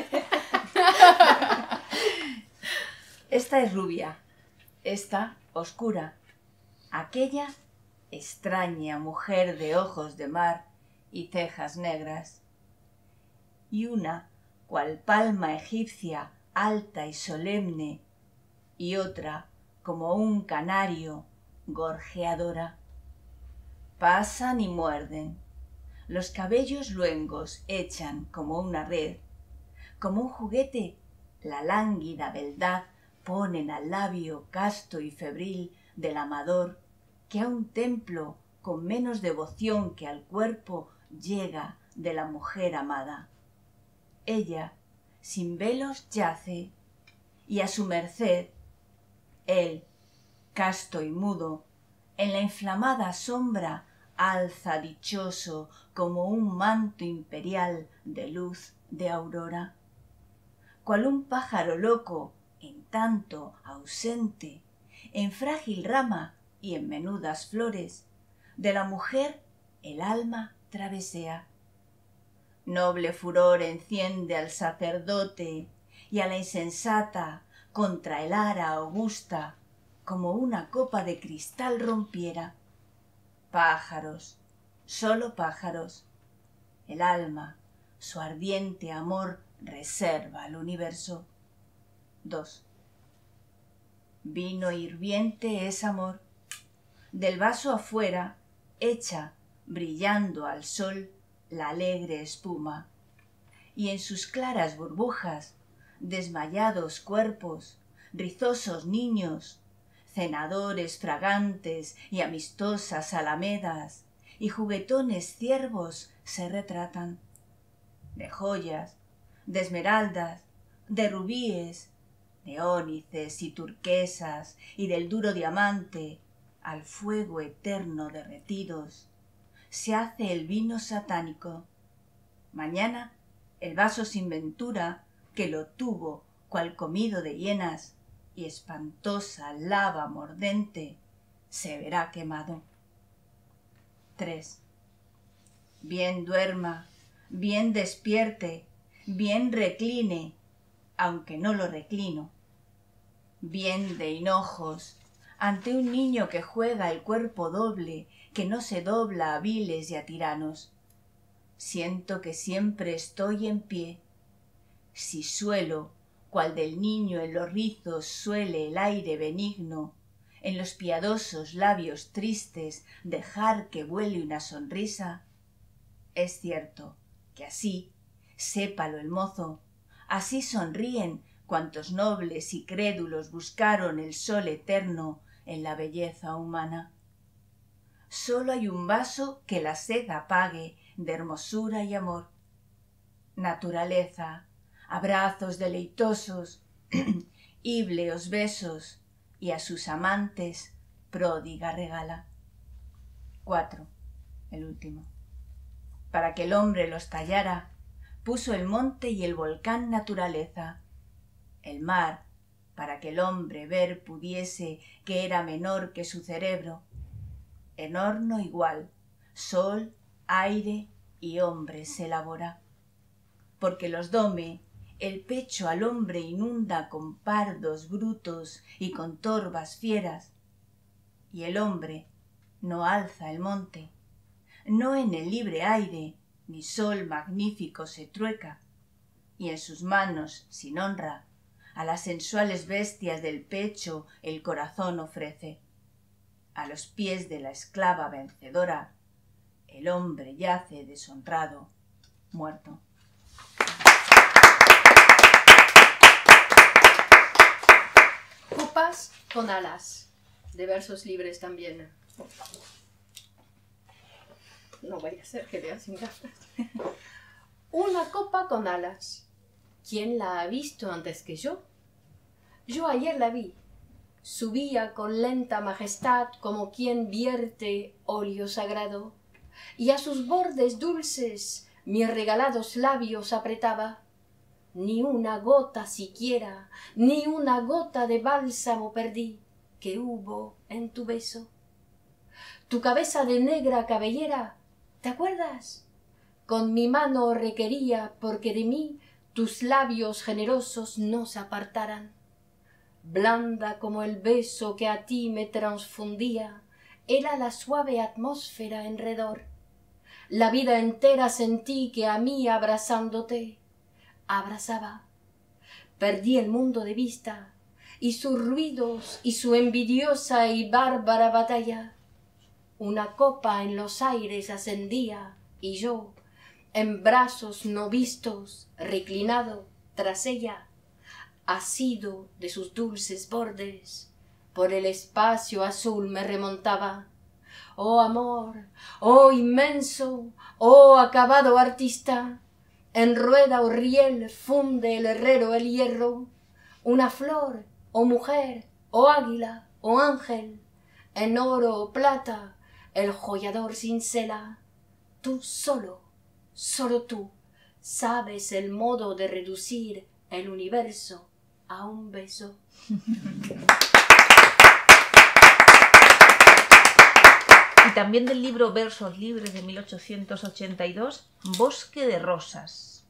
Esta es rubia, esta oscura, aquella extraña mujer de ojos de mar y cejas negras, y una cual palma egipcia alta y solemne, y otra como un canario gorjeadora. Pasan y muerden, los cabellos luengos echan como una red, como un juguete la lánguida beldad ponen al labio casto y febril del amador, que a un templo con menos devoción que al cuerpo llega de la mujer amada. Ella sin velos yace, y a su merced, él, casto y mudo, en la inflamada sombra alza dichoso como un manto imperial de luz de aurora. Cual un pájaro loco, en tanto ausente, en frágil rama y en menudas flores, de la mujer el alma travesea. Noble furor enciende al sacerdote y a la insensata contra el ara augusta, como una copa de cristal rompiera. Pájaros, solo pájaros, el alma, su ardiente amor reserva al universo. 2. Vino hirviente es amor, del vaso afuera echa, brillando al sol, la alegre espuma, y en sus claras burbujas, desmayados cuerpos, rizosos niños, cenadores fragantes y amistosas alamedas, y juguetones ciervos se retratan, de joyas, de esmeraldas, de rubíes, de ónices y turquesas y del duro diamante, al fuego eterno derretidos, se hace el vino satánico. Mañana el vaso sin ventura que lo tuvo cual comido de hienas y espantosa lava mordente se verá quemado. 3. Bien duerma, bien despierte, bien recline, aunque no lo reclino. Bien de hinojos, ante un niño que juega el cuerpo doble, que no se dobla a viles y a tiranos. Siento que siempre estoy en pie. Si suelo, cual del niño en los rizos suele el aire benigno, en los piadosos labios tristes dejar que vuele una sonrisa, es cierto que así, sépalo el mozo, así sonríen cuantos nobles y crédulos buscaron el sol eterno en la belleza humana. Sólo hay un vaso que la sed apague de hermosura y amor. Naturaleza, abrazos deleitosos, íbleos besos, y a sus amantes pródiga regala. 4. El último. Para que el hombre los tallara, puso el monte y el volcán naturaleza. El mar, para que el hombre ver pudiese que era menor que su cerebro. En horno igual, sol, aire y hombre se elabora. Porque los dome, el pecho al hombre inunda con pardos brutos y con torvas fieras. Y el hombre no alza el monte, no en el libre aire, ni sol magnífico se trueca, y en sus manos, sin honra, a las sensuales bestias del pecho el corazón ofrece. A los pies de la esclava vencedora, el hombre yace deshonrado, muerto. Copas con alas, de versos libres también. No vaya a ser que lea sin gafas. Una copa con alas. ¿Quién la ha visto antes que yo? Yo ayer la vi. Subía con lenta majestad como quien vierte óleo sagrado, y a sus bordes dulces mis regalados labios apretaba. Ni una gota siquiera, ni una gota de bálsamo perdí que hubo en tu beso. Tu cabeza de negra cabellera, ¿te acuerdas? Con mi mano requería porque de mí tus labios generosos no se apartaran. Blanda como el beso que a ti me transfundía, era la suave atmósfera enredor. La vida entera sentí que a mí abrazándote, abrazaba. Perdí el mundo de vista, y sus ruidos, y su envidiosa y bárbara batalla. Una copa en los aires ascendía, y yo, en brazos no vistos, reclinado tras ella, asido de sus dulces bordes, por el espacio azul me remontaba. Oh amor, oh inmenso, oh acabado artista, en rueda o riel funde el herrero el hierro, una flor, o mujer, o águila, o ángel, en oro o plata, el joyador cincela. Tú solo, solo tú, sabes el modo de reducir el universo a un beso. Y también del libro Versos Libres de 1882, Bosque de Rosas.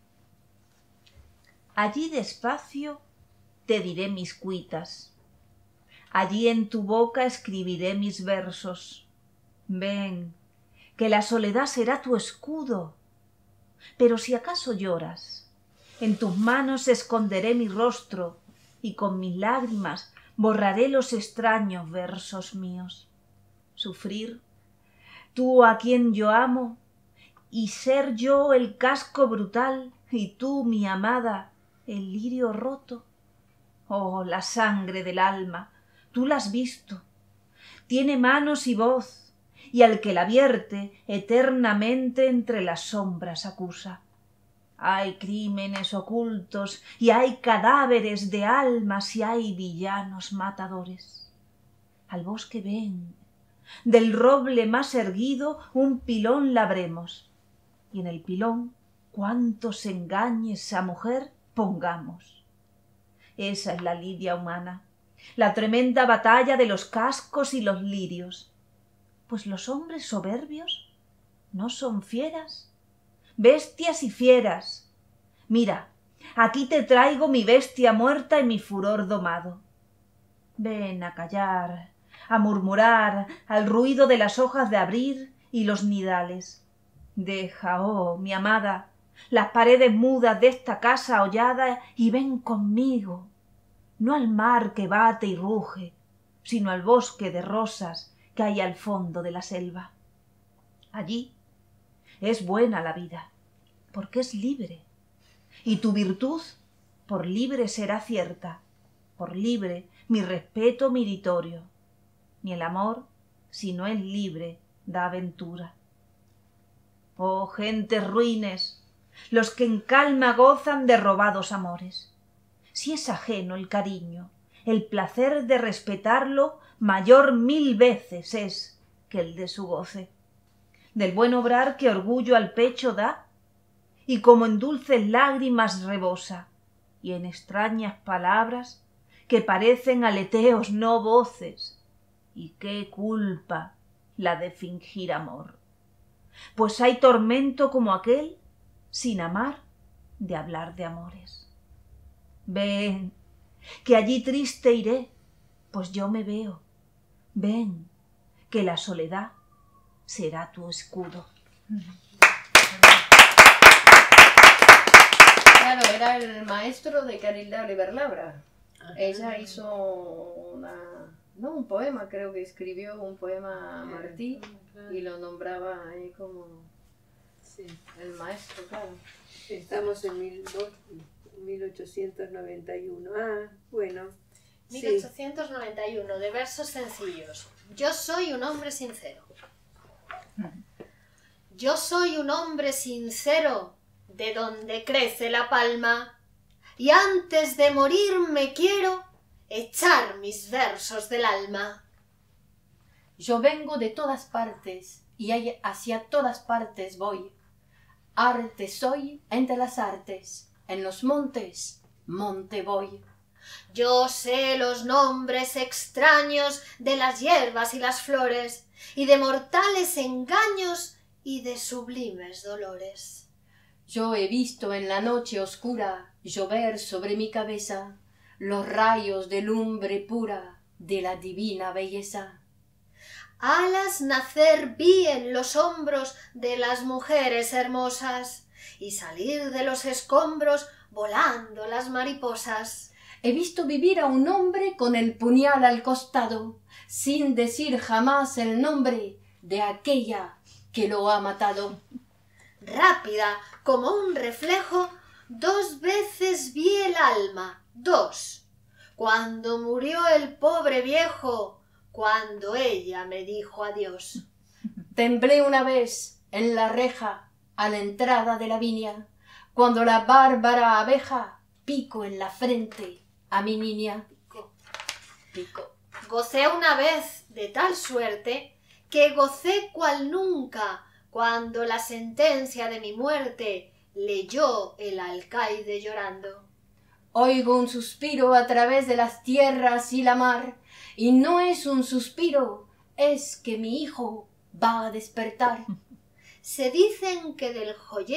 Allí despacio te diré mis cuitas, allí en tu boca escribiré mis versos. Ven, que la soledad será tu escudo, pero si acaso lloras, en tus manos esconderé mi rostro y con mis lágrimas borraré los extraños versos míos. Sufrir, tú a quien yo amo, y ser yo el casco brutal, y tú, mi amada, el lirio roto. Oh, la sangre del alma, tú la has visto, tiene manos y voz, y al que la vierte eternamente entre las sombras acusa. Hay crímenes ocultos, y hay cadáveres de almas, y hay villanos matadores. Al bosque ven, del roble más erguido un pilón labremos, y en el pilón cuantos engañes a mujer pongamos. Esa es la lidia humana, la tremenda batalla de los cascos y los lirios. Pues los hombres soberbios no son fieras, bestias y fieras. Mira, aquí te traigo mi bestia muerta y mi furor domado. Ven a callar, a murmurar al ruido de las hojas de abril y los nidales. Deja, oh, mi amada, las paredes mudas de esta casa hollada y ven conmigo, no al mar que bate y ruge, sino al bosque de rosas que hay al fondo de la selva. Allí es buena la vida, porque es libre, y tu virtud por libre será cierta, por libre mi respeto meritorio. Ni el amor, si no es libre, da aventura. Oh, gentes ruines, los que en calma gozan de robados amores. Si es ajeno el cariño, el placer de respetarlo mayor 1000 veces es que el de su goce. Del buen obrar que orgullo al pecho da, y como en dulces lágrimas rebosa, y en extrañas palabras que parecen aleteos no voces. Y qué culpa la de fingir amor, pues hay tormento como aquel, sin amar, de hablar de amores. Ven, que allí triste iré, pues yo me veo. Ven, que la soledad será tu escudo. Claro, era el maestro de Carilda Oliver Labra. Ella hizo un poema, creo que escribió un poema a Martí y lo nombraba ahí como el maestro, claro. Estamos en 1891. Ah, bueno. 1891, de versos sencillos. Yo soy un hombre sincero. Yo soy un hombre sincero, de donde crece la palma, y antes de morir me quiero echar mis versos del alma. Yo vengo de todas partes y hacia todas partes voy. Arte soy entre las artes, en los montes, monte voy. Yo sé los nombres extraños de las hierbas y las flores, y de mortales engaños y de sublimes dolores. Yo he visto en la noche oscura llover sobre mi cabeza los rayos de lumbre pura de la divina belleza. Alas nacer vi en los hombros de las mujeres hermosas, y salir de los escombros volando las mariposas. He visto vivir a un hombre con el puñal al costado, sin decir jamás el nombre de aquella que lo ha matado. Rápida como un reflejo, 2 veces vi el alma, 2, cuando murió el pobre viejo, cuando ella me dijo adiós. Temblé una vez en la reja a la entrada de la viña, cuando la bárbara abeja pico en la frente a mi niña. Pico. Gocé una vez de tal suerte que gocé cual nunca cuando la sentencia de mi muerte leyó el alcaide llorando. Oigo un suspiro a través de las tierras y la mar, y no es un suspiro, es que mi hijo va a despertar. Si dicen que del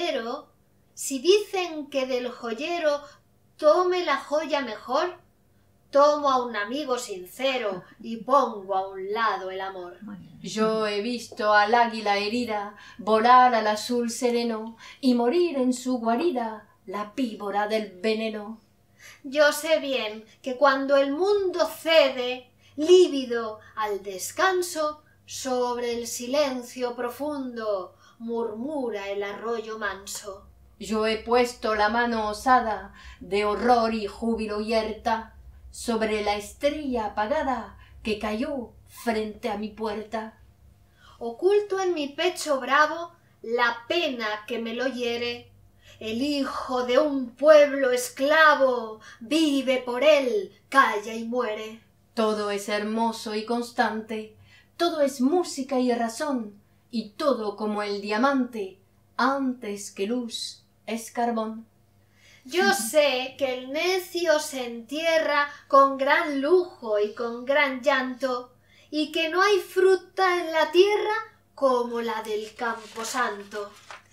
joyero tome la joya mejor, tomo a un amigo sincero y pongo a un lado el amor. Yo he visto al águila herida volar al azul sereno y morir en su guarida la víbora del veneno. Yo sé bien que cuando el mundo cede, lívido al descanso, sobre el silencio profundo murmura el arroyo manso. Yo he puesto la mano osada de horror y júbilo yerta sobre la estrella apagada que cayó frente a mi puerta. Oculto en mi pecho bravo la pena que me lo hiere. El hijo de un pueblo esclavo vive por él, calla y muere. Todo es hermoso y constante, todo es música y razón, y todo como el diamante, antes que luz es carbón. Yo sé que el necio se entierra con gran lujo y con gran llanto, y que no hay fruta en la tierra como la del camposanto.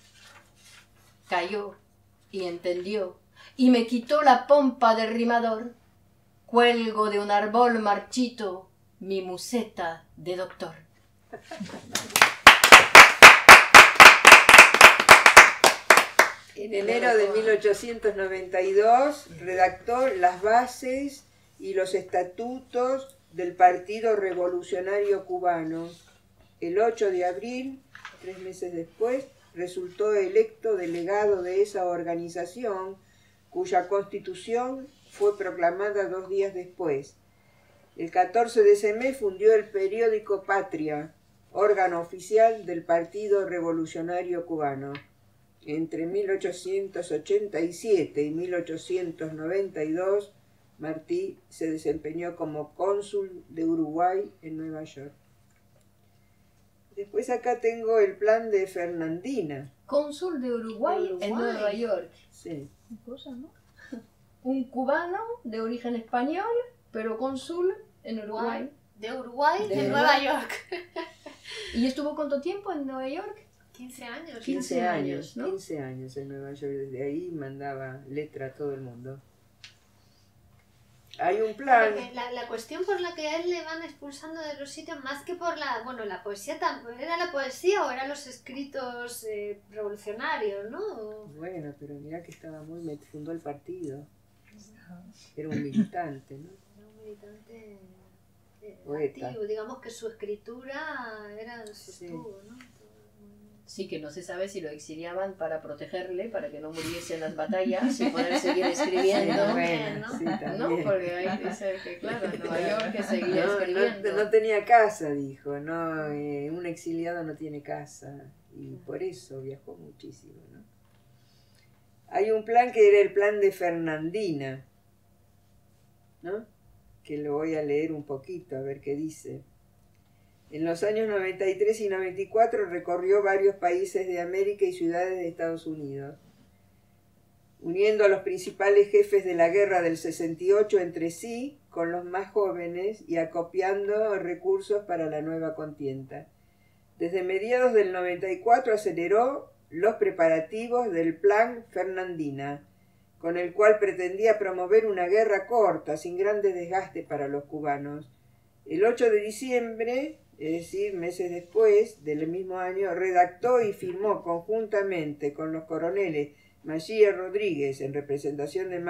Cayó y entendió, y me quitó la pompa del rimador. Cuelgo de un árbol marchito mi museta de doctor. En enero de 1892 redactó las bases y los estatutos del Partido Revolucionario Cubano. El 8 de abril, 3 meses después, resultó electo delegado de esa organización, cuya constitución fue proclamada 2 días después. El 14 de ese mes fundió el periódico Patria, órgano oficial del Partido Revolucionario Cubano. Entre 1887 y 1892, Martí se desempeñó como cónsul de Uruguay en Nueva York. Después acá tengo el plan de Fernandina. Cónsul de Uruguay en Nueva York. Sí. Un cubano de origen español, pero cónsul en Uruguay. De Uruguay De en Nueva York. ¿Y estuvo cuánto tiempo en Nueva York? 15 años. 15 años, ¿no? 15 años en Nueva York. Desde ahí mandaba letra a todo el mundo. Hay un plan. La cuestión por la que a él le van expulsando de los sitios, más que por la poesía, ¿era la poesía o eran los escritos revolucionarios, no? Bueno, pero mira que estaba fundó el partido. Era un militante, ¿no? Era un militante Poeta. activo, digamos que su escritura era sostuvo, ¿no? Sí, que no se sabe si lo exiliaban para protegerle, para que no muriese en las batallas y poder seguir escribiendo. Sí, bueno, sí, ¿No? también. Porque ahí dice que, claro, en Nueva York que seguía escribiendo. No tenía casa, dijo. No, un exiliado no tiene casa. Y por eso viajó muchísimo, ¿no? Hay un plan que era el plan de Fernandina, ¿no? que lo voy a leer un poquito, a ver qué dice. En los años 93 y 94 recorrió varios países de América y ciudades de Estados Unidos, uniendo a los principales jefes de la guerra del 68 entre sí con los más jóvenes y acopiando recursos para la nueva contienda. Desde mediados del 94 aceleró los preparativos del Plan Fernandina, con el cual pretendía promover una guerra corta, sin grandes desgastes para los cubanos. El 8 de diciembre, es decir, meses después del mismo año, redactó y firmó conjuntamente con los coroneles Machía Rodríguez, en representación de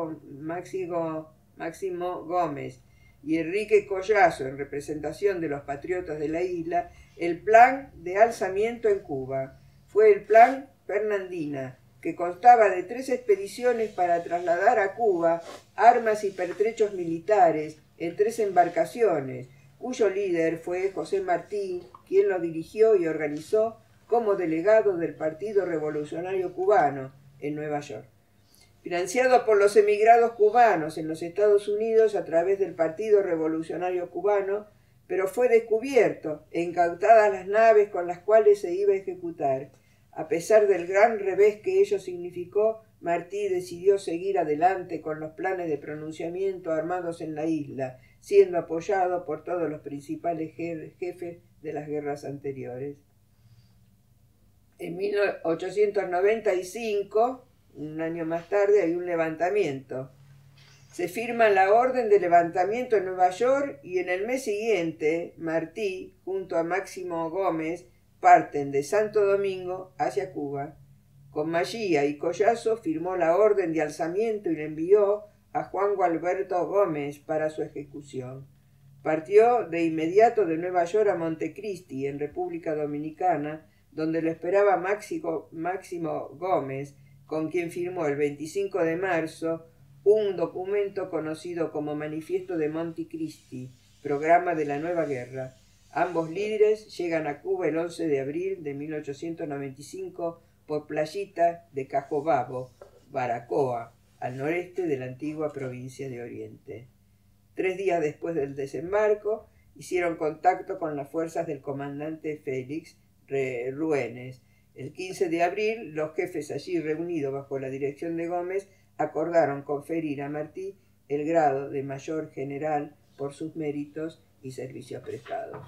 Máximo Gómez, y Enrique Collazo, en representación de los patriotas de la isla, el plan de alzamiento en Cuba. Fue el Plan Fernandina, que constaba de 3 expediciones para trasladar a Cuba armas y pertrechos militares en 3 embarcaciones, cuyo líder fue José Martí, quien lo dirigió y organizó como delegado del Partido Revolucionario Cubano en Nueva York. Financiado por los emigrados cubanos en los Estados Unidos a través del Partido Revolucionario Cubano, pero fue descubierto e incautadas las naves con las cuales se iba a ejecutar. A pesar del gran revés que ello significó, Martí decidió seguir adelante con los planes de pronunciamiento armados en la isla, siendo apoyado por todos los principales jefes de las guerras anteriores. En 1895, un año más tarde, hay un levantamiento. Se firma la orden de levantamiento en Nueva York y en el mes siguiente, Martí, junto a Máximo Gómez, parten de Santo Domingo hacia Cuba. Con Machía y Collazo firmó la orden de alzamiento y la envió a Juan Gualberto Gómez para su ejecución. Partió de inmediato de Nueva York a Montecristi, en República Dominicana, donde lo esperaba Máximo Gómez, con quien firmó el 25 de marzo un documento conocido como Manifiesto de Montecristi, programa de la nueva guerra. Ambos líderes llegan a Cuba el 11 de abril de 1895 por Playita de Cajobabo, Baracoa, al noreste de la antigua provincia de Oriente. 3 días después del desembarco, hicieron contacto con las fuerzas del comandante Félix Ruénes. El 15 de abril, los jefes allí reunidos bajo la dirección de Gómez acordaron conferir a Martí el grado de mayor general por sus méritos y servicios prestados.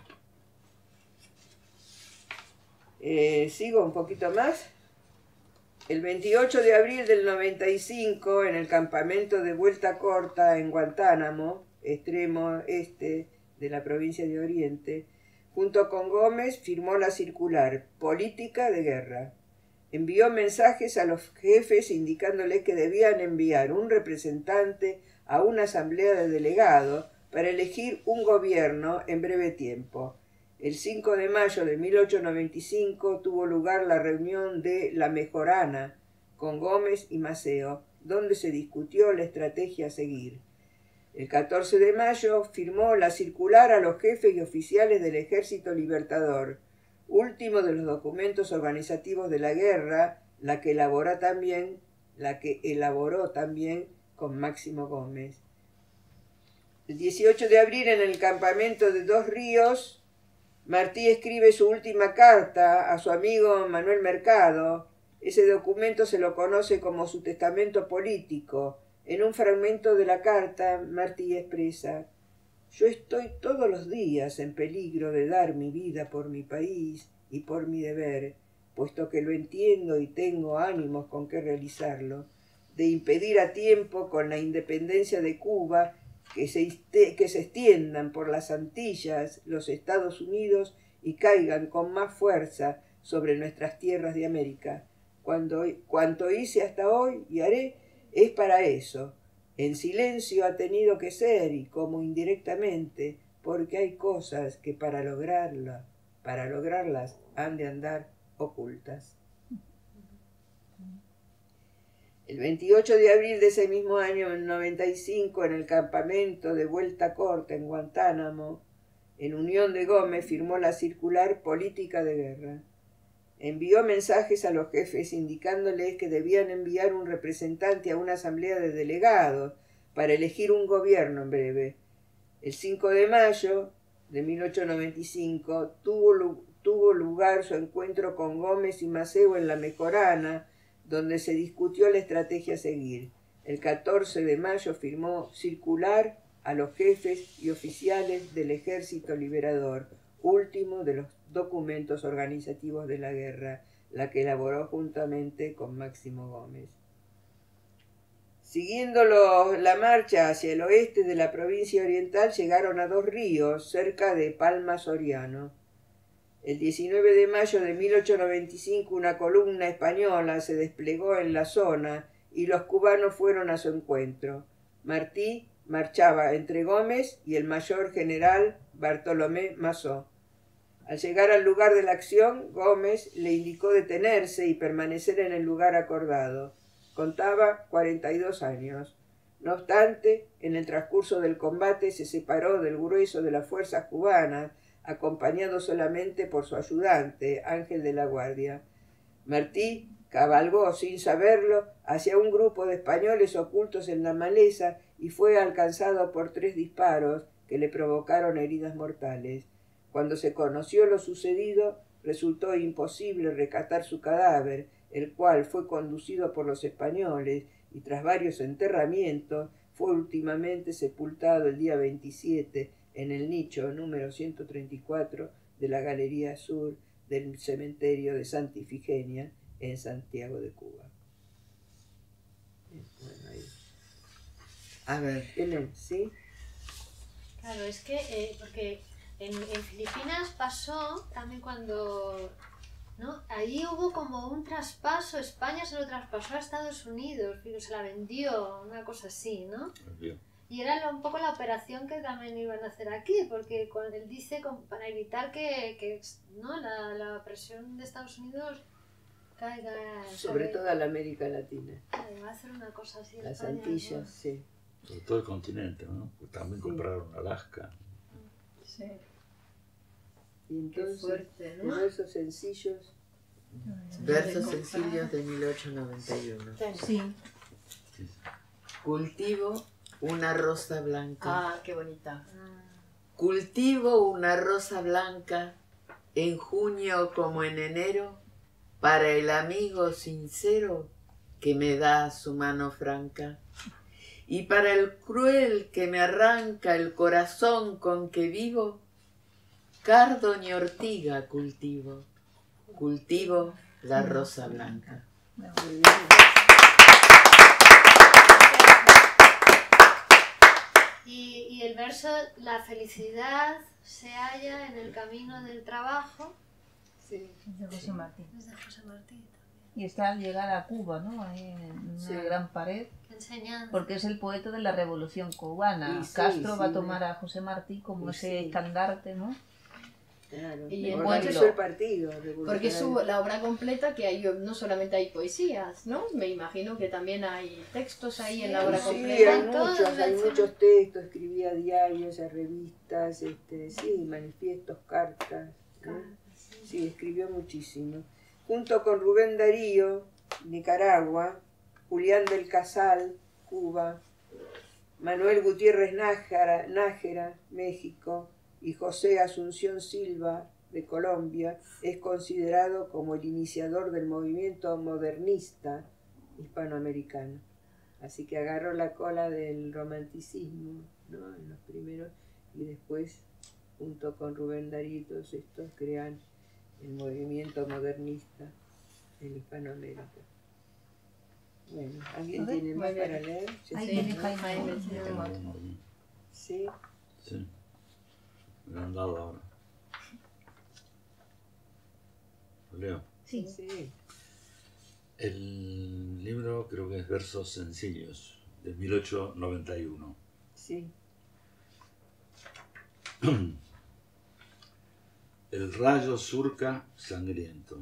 Sigo un poquito más. El 28 de abril del 95, en el campamento de Vuelta Corta en Guantánamo, extremo este de la provincia de Oriente, junto con Gómez firmó la circular Política de Guerra. Envió mensajes a los jefes indicándoles que debían enviar un representante a una asamblea de delegados para elegir un gobierno en breve tiempo. El 5 de mayo de 1895 tuvo lugar la reunión de La Mejorana con Gómez y Maceo, donde se discutió la estrategia a seguir. El 14 de mayo firmó la circular a los jefes y oficiales del Ejército Libertador, último de los documentos organizativos de la guerra, la que elaboró también con Máximo Gómez. El 18 de abril, en el campamento de Dos Ríos, Martí escribe su última carta a su amigo Manuel Mercado. Ese documento se lo conoce como su testamento político. En un fragmento de la carta, Martí expresa: «Yo estoy todos los días en peligro de dar mi vida por mi país y por mi deber, puesto que lo entiendo y tengo ánimos con que realizarlo, de impedir a tiempo con la independencia de Cuba que se extiendan por las Antillas los Estados Unidos y caigan con más fuerza sobre nuestras tierras de América. Cuanto hice hasta hoy y haré es para eso. En silencio ha tenido que ser y como indirectamente, porque hay cosas que para lograrlas han de andar ocultas». El 28 de abril de ese mismo año, en 95, en el campamento de Vuelta Corta en Guantánamo, en unión de Gómez, firmó la circular Política de Guerra. Envió mensajes a los jefes indicándoles que debían enviar un representante a una asamblea de delegados para elegir un gobierno en breve. El 5 de mayo de 1895 tuvo lugar su encuentro con Gómez y Maceo en La Mejorana, donde se discutió la estrategia a seguir. El 14 de mayo firmó circular a los jefes y oficiales del Ejército Liberador, último de los documentos organizativos de la guerra, la que elaboró juntamente con Máximo Gómez. Siguiendo la marcha hacia el oeste de la provincia oriental, llegaron a Dos Ríos, cerca de Palma Soriano. El 19 de mayo de 1895 una columna española se desplegó en la zona y los cubanos fueron a su encuentro. Martí marchaba entre Gómez y el mayor general Bartolomé Mazó. Al llegar al lugar de la acción, Gómez le indicó detenerse y permanecer en el lugar acordado. Contaba 42 años. No obstante, en el transcurso del combate se separó del grueso de las fuerzas cubanas, acompañado solamente por su ayudante, Ángel de la Guardia. Martí cabalgó, sin saberlo, hacia un grupo de españoles ocultos en la maleza y fue alcanzado por 3 disparos que le provocaron heridas mortales. Cuando se conoció lo sucedido, resultó imposible rescatar su cadáver, el cual fue conducido por los españoles y tras varios enterramientos fue últimamente sepultado el día 27 en el nicho número 134 de la Galería Sur del cementerio de Santa Ifigenia en Santiago de Cuba. Bueno, ahí. A ver. ¿Sí? Claro, es que porque en Filipinas pasó también cuando, ¿no? Ahí hubo como un traspaso, España se lo traspasó a Estados Unidos, se la vendió, una cosa así, ¿no? Bien. Y era un poco la operación que también iban a hacer aquí, porque cuando él dice para evitar que ¿no? la presión de Estados Unidos caiga Sobre toda la América Latina. Va a hacer una cosa así. Las España, Antillas, ¿no? sí. Sobre todo el continente, ¿no? Pues también compraron Alaska. Sí. Y entonces, Qué fuerte, ¿no? versos sencillos. Versos sencillos de 1891. Sí. Cultivo una rosa blanca. Ah, qué bonita. Cultivo una rosa blanca en junio como en enero para el amigo sincero que me da su mano franca y para el cruel que me arranca el corazón con que vivo. Cardo ni ortiga cultivo la rosa blanca. Y el verso, la felicidad se halla en el camino del trabajo, Sí. De José Martí. es de José Martí también, Y está al llegar a Cuba, ¿no? Ahí en una Sí. gran pared, enseñando. porque es el poeta de la Revolución Cubana. Y sí, Castro sí, va a tomar a José Martí como Y ese sí. estandarte, ¿no? Claro. Y Organizó el partido. Porque es la obra completa que hay, no solamente hay poesías, ¿no? Me imagino que también hay textos ahí en la obra Sí, completa. hay muchos textos, escribía diarios, a revistas, sí, manifiestos, cartas. ¿no? Sí, escribió muchísimo. Junto con Rubén Darío, Nicaragua, Julián del Casal, Cuba, Manuel Gutiérrez Nájera, México, y José Asunción Silva, de Colombia, es considerado como el iniciador del movimiento modernista hispanoamericano. Así que agarró la cola del romanticismo, ¿no? En los primeros, y después, junto con Rubén Darío y todos estos, crean el movimiento modernista en Hispanoamérica. Bueno, ¿alguien tiene más muy bien. para leer? Ahí Sí, viene Jaime. Jaime, ¿no? sí. Tengo otro. Sí. Sí. Me lo han dado ahora. ¿Lo leo? Sí. Sí. El libro creo que es Versos Sencillos, de 1891. Sí. El rayo surca sangriento.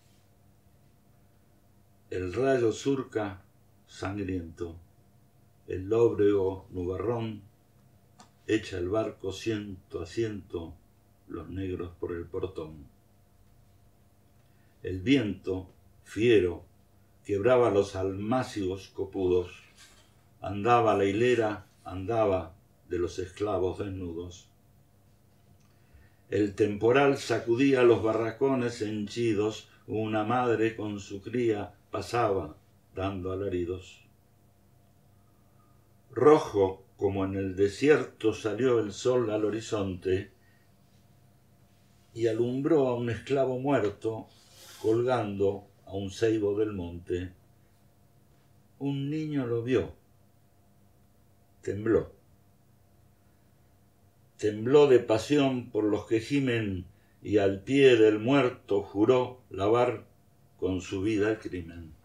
El rayo surca sangriento. El lóbrego nubarrón echa el barco ciento a ciento, los negros por el portón. El viento, fiero, quebraba los almácigos copudos. Andaba la hilera, andaba de los esclavos desnudos. El temporal sacudía los barracones henchidos, una madre con su cría pasaba dando alaridos. Rojo como en el desierto salió el sol al horizonte y alumbró a un esclavo muerto colgando a un ceibo del monte. Un niño lo vio, tembló. Tembló de pasión por los que gimen y al pie del muerto juró lavar con su vida el crimen.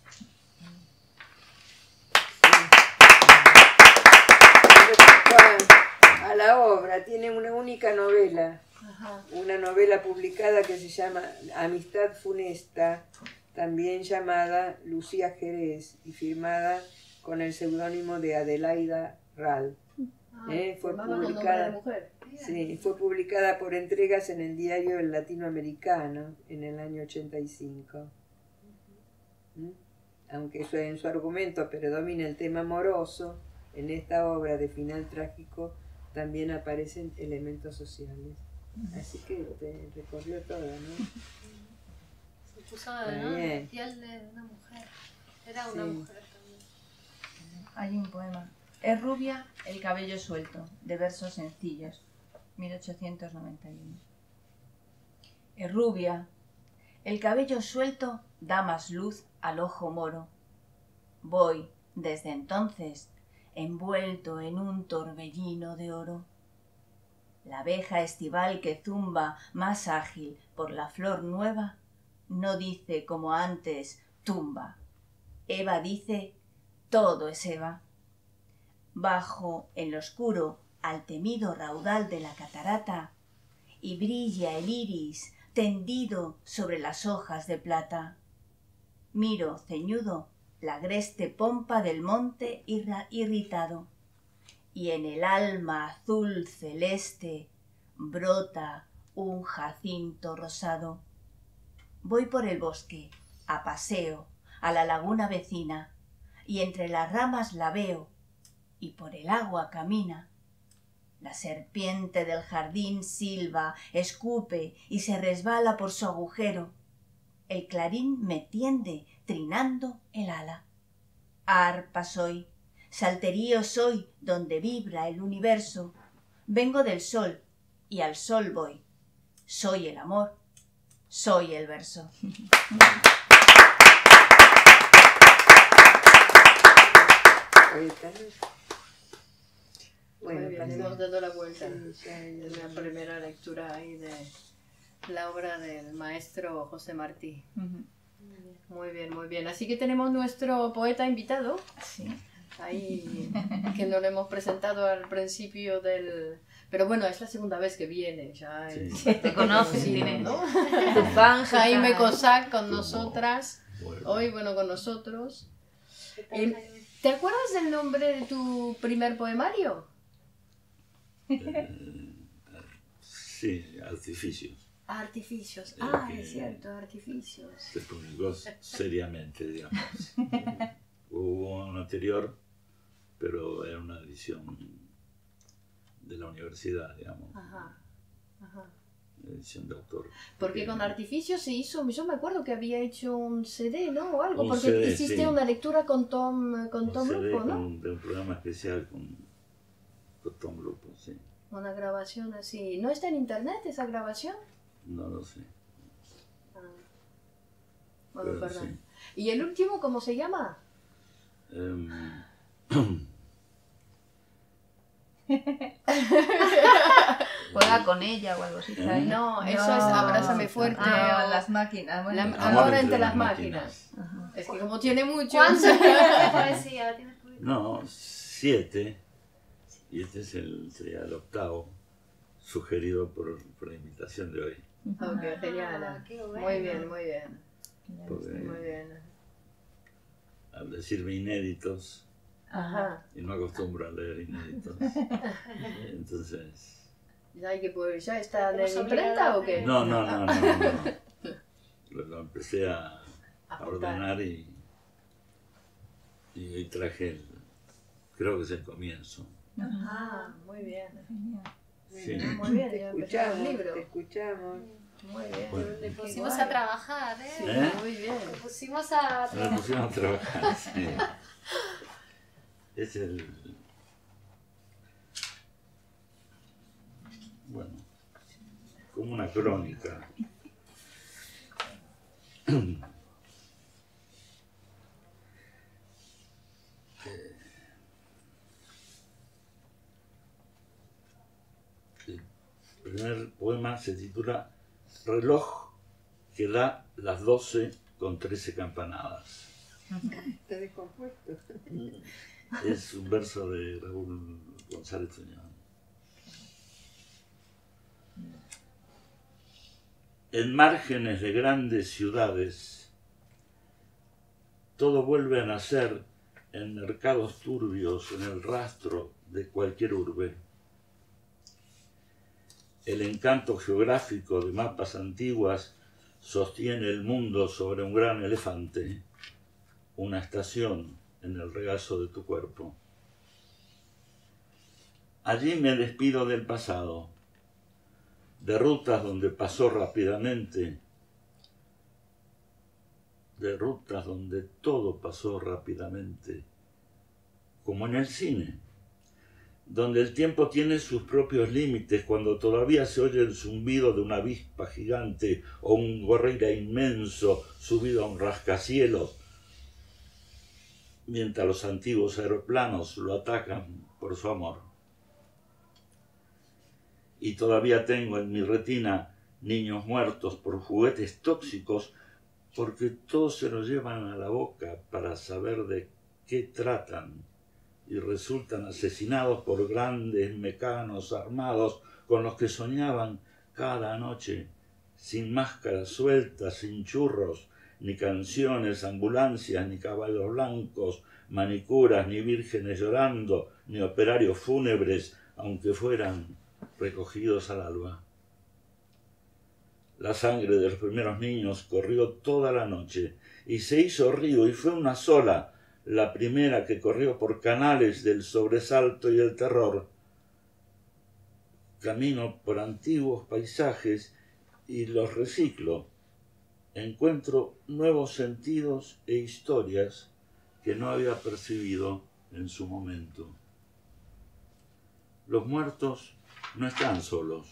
Respecto a la obra, tiene una única novela, una novela publicada que se llama Amistad Funesta, también llamada Lucía Jerez y firmada con el seudónimo de Adelaida Ral. Fue publicada, sí, fue publicada por entregas en el diario El Latinoamericano en el año 85. Aunque en su argumento predomina el tema amoroso, en esta obra de final trágico también aparecen elementos sociales. Así que te recorrió toda, ¿no? Se puso, ¿no?, en la piel de una mujer. Era una mujer también. Hay un poema. Es rubia el cabello suelto, de versos sencillos, 1891. Es rubia, el cabello suelto da más luz al ojo moro. Voy, desde entonces, envuelto en un torbellino de oro. La abeja estival que zumba más ágil por la flor nueva, no dice como antes tumba. Eva dice todo es Eva. Bajo en lo oscuro al temido raudal de la catarata y brilla el iris tendido sobre las hojas de plata. Miro ceñudo la agreste pompa del monte irritado y en el alma azul celeste brota un jacinto rosado. Voy por el bosque, a paseo, a la laguna vecina, y entre las ramas la veo, y por el agua camina. La serpiente del jardín silba, escupe y se resbala por su agujero. El clarín me tiende trinando el ala. Arpa soy, salterío soy donde vibra el universo. Vengo del sol y al sol voy. Soy el amor, soy el verso. Bueno, muy bien, hemos dado la vuelta. Sí, La primera lectura ahí de la obra del maestro José Martí. Muy bien, muy bien. Así que tenemos nuestro poeta invitado. Sí. Ahí, que no lo hemos presentado al principio del... Pero bueno, es la segunda vez que viene, ya es... Sí. Te conoces, Sí, tienes, ¿no? Tu fan, Jaime Cossack con Como- nosotras. Bueno, Hoy, bueno, con nosotros. ¿Qué tal, Jaime? ¿Te acuerdas del nombre de tu primer poemario? sí, Artificios. Artificios. que Es cierto, Artificios. Se publicó seriamente, digamos. Hubo un anterior, pero era una edición de la universidad, digamos. Ajá. Edición de autor. Porque con Artificios se hizo, yo me acuerdo que había hecho un CD, ¿no? O algo, Un porque CD, hiciste sí. una lectura con Tom Un CD Lupo, ¿no? de un programa especial con Tom Lupo, sí. Una grabación así. ¿No está en internet esa grabación? No lo sé. Bueno, Pero perdón. sí. ¿Y el último cómo se llama? Juega con ella o algo así. está ahí. No, eso es Abrázame Fuerte. Ah, o las máquinas. Bueno. Amor entre las máquinas. Ajá. Es que como tiene mucho... ¿Cuántos libros de poesía tienes publicado? No, 7. Y este sería el octavo, sugerido por la invitación de hoy. Ok, genial. Qué bueno. Muy bien, muy bien. Porque Muy bien. al decirme inéditos, Ajá. y no acostumbro a leer inéditos, entonces... ¿Ya, hay que, pues, ¿ya está en Hemos imprenta o obligado. qué? No. Lo empecé a ordenar y hoy traje creo que es el comienzo. Ah, muy bien. Sí. Muy bien, Te ya empezamos el escuchamos, libro. te escuchamos. Muy bien. Bueno. Le Qué pusimos guay. a trabajar, ¿eh? Sí, ¿Eh? muy bien. Le pusimos a Nos trabajar. pusimos a trabajar, sí. Es el... Bueno, como una crónica. El primer poema se titula Reloj que da las 12 con 13 campanadas. Está descompuesto. Es un verso de Raúl González Tuñón. En márgenes de grandes ciudades, todo vuelve a nacer en mercados turbios, en el rastro de cualquier urbe. El encanto geográfico de mapas antiguas sostiene el mundo sobre un gran elefante, una estación en el regazo de tu cuerpo. Allí me despido del pasado, de rutas donde pasó rápidamente, de rutas donde todo pasó rápidamente, como en el cine, donde el tiempo tiene sus propios límites, cuando todavía se oye el zumbido de una avispa gigante o un gorrilla inmenso subido a un rascacielos, mientras los antiguos aeroplanos lo atacan por su amor. Y todavía tengo en mi retina niños muertos por juguetes tóxicos, porque todos se los llevan a la boca para saber de qué tratan y resultan asesinados por grandes mecanos armados con los que soñaban cada noche, sin máscaras sueltas, sin churros, ni canciones, ambulancias, ni caballos blancos, manicuras, ni vírgenes llorando, ni operarios fúnebres, aunque fueran recogidos al alba. La sangre de los primeros niños corrió toda la noche y se hizo río, y fue una sola, la primera que corrió por canales del sobresalto y el terror. Camino por antiguos paisajes y los reciclo. Encuentro nuevos sentidos e historias que no había percibido en su momento. Los muertos no están solos.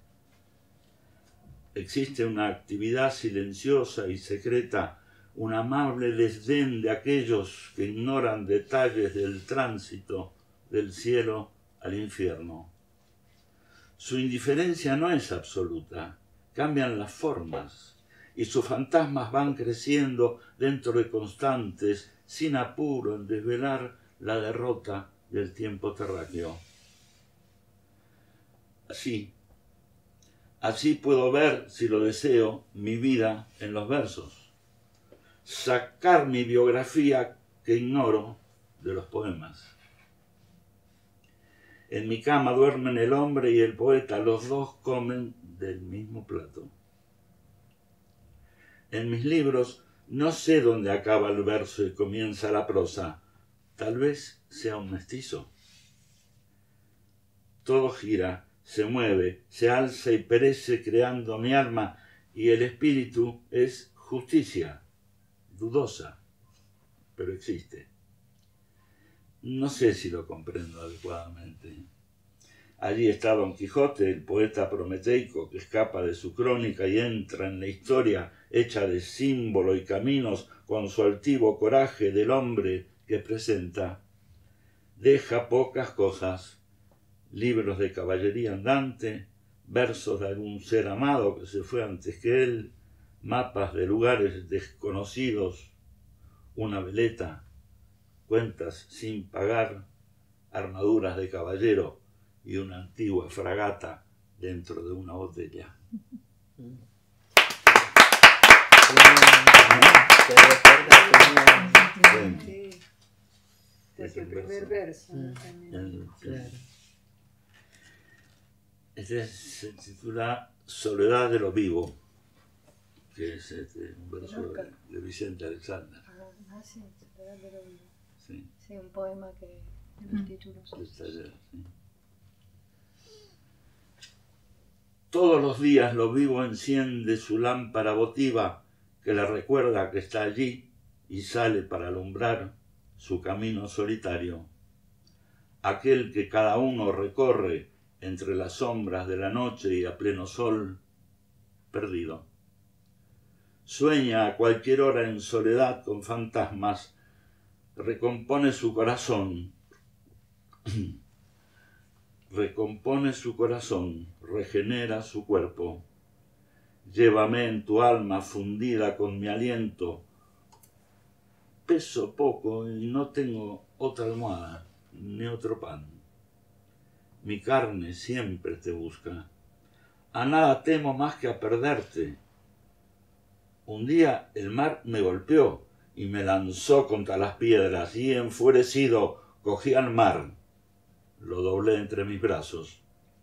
Existe una actividad silenciosa y secreta, un amable desdén de aquellos que ignoran detalles del tránsito del cielo al infierno. Su indiferencia no es absoluta, cambian las formas, y sus fantasmas van creciendo dentro de constantes, sin apuro en desvelar la derrota del tiempo terráqueo. Así puedo ver, si lo deseo, mi vida en los versos, sacar mi biografía que ignoro de los poemas. En mi cama duermen el hombre y el poeta, los dos comen del mismo plato. En mis libros no sé dónde acaba el verso y comienza la prosa, tal vez sea un mestizo. Todo gira, se mueve, se alza y perece creando mi alma, y el espíritu es justicia, dudosa, pero existe. No sé si lo comprendo adecuadamente. Allí está Don Quijote, el poeta prometeico que escapa de su crónica y entra en la historia hecha de símbolo y caminos con su altivo coraje del hombre que presenta. Deja pocas cosas, libros de caballería andante, versos de algún ser amado que se fue antes que él, mapas de lugares desconocidos, una veleta, cuentas sin pagar, armaduras de caballero y una antigua fragata dentro de una botella. Sí. Es el primer verso. También. Claro. Este se titula Soledad de lo vivo, que es un verso de Vicente Alexander. Sí, Soledad de lo Vivo. Sí. Sí, un poema que de los títulos. del taller, sí. Todos los días lo vivo enciende su lámpara votiva que le recuerda que está allí y sale para alumbrar su camino solitario, aquel que cada uno recorre entre las sombras de la noche y a pleno sol, perdido. Sueña a cualquier hora en soledad con fantasmas, recompone su corazón, regenera su cuerpo. Llévame en tu alma fundida con mi aliento. Peso poco y no tengo otra almohada ni otro pan. Mi carne siempre te busca. A nada temo más que a perderte. Un día el mar me golpeó y me lanzó contra las piedras y enfurecido cogí al mar. Lo doblé entre mis brazos.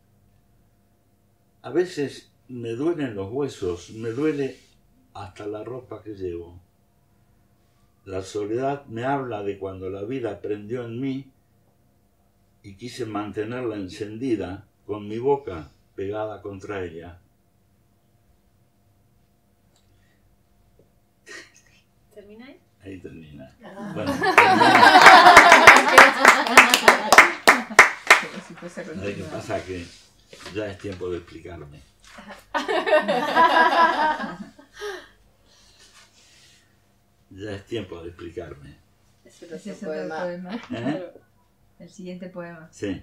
A veces me duelen los huesos, me duele hasta la ropa que llevo. La soledad me habla de cuando la vida prendió en mí y quise mantenerla encendida con mi boca pegada contra ella. ¿Termina ahí? Ahí termina. Ah. Bueno, Como si fuese a ¿sabes qué continuar. pasa? Que ya es tiempo de explicarme. Ya es tiempo de explicarme. Ese es Ese es otro otro poema. poema. ¿Eh? El siguiente poema. Sí.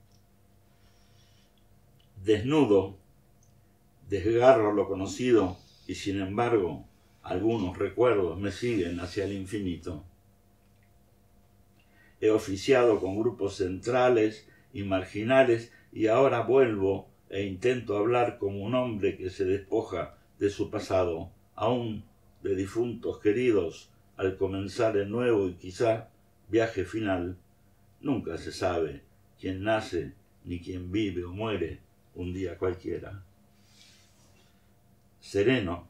Desnudo, desgarro lo conocido y sin embargo algunos recuerdos me siguen hacia el infinito. He oficiado con grupos centrales y marginales y ahora vuelvo e intento hablar como un hombre que se despoja de su pasado, aún de difuntos queridos, al comenzar el nuevo y quizá viaje final. Nunca se sabe quién nace ni quién vive o muere un día cualquiera. Sereno.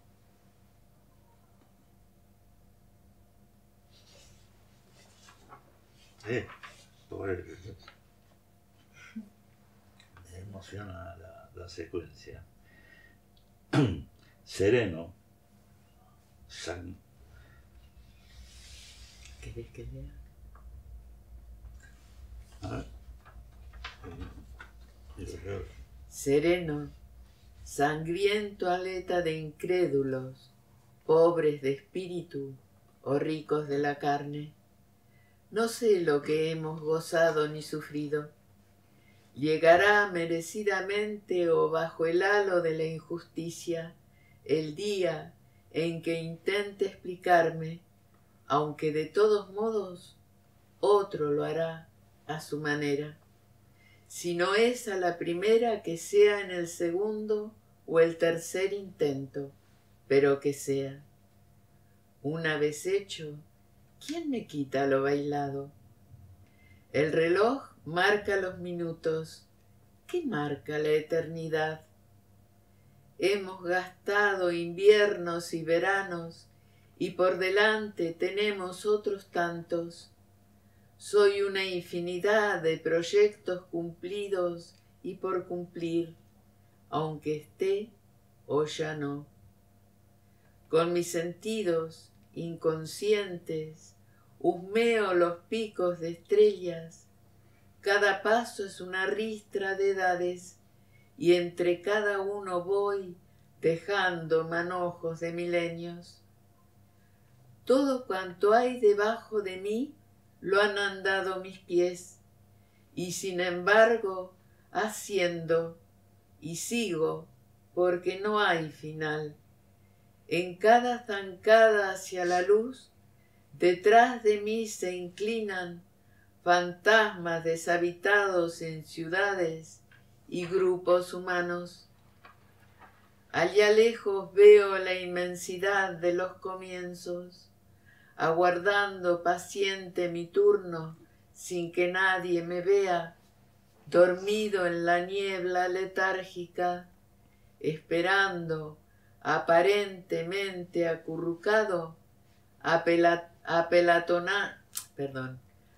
Pues, me emociona la secuencia. Sereno. ¿Querés que lea? A ver. Sereno, sangriento aleta de incrédulos, pobres de espíritu o ricos de la carne. No sé lo que hemos gozado ni sufrido. Llegará merecidamente o bajo el halo de la injusticia el día en que intente explicarme, aunque de todos modos otro lo hará a su manera. Si no es a la primera, que sea en el segundo o el tercer intento, pero que sea. Una vez hecho, ¿quién me quita lo bailado? El reloj marca los minutos. ¿Qué marca la eternidad? Hemos gastado inviernos y veranos y por delante tenemos otros tantos. Soy una infinidad de proyectos cumplidos y por cumplir, aunque esté o ya no. Con mis sentidos inconscientes husmeo los picos de estrellas. Cada paso es una ristra de edades y entre cada uno voy dejando manojos de milenios. Todo cuanto hay debajo de mí lo han andado mis pies, y sin embargo haciendo, y sigo, porque no hay final. En cada zancada hacia la luz, detrás de mí se inclinan fantasmas deshabitados en ciudades y grupos humanos. Allá lejos veo la inmensidad de los comienzos, aguardando paciente mi turno sin que nadie me vea, dormido en la niebla letárgica, esperando, aparentemente acurrucado,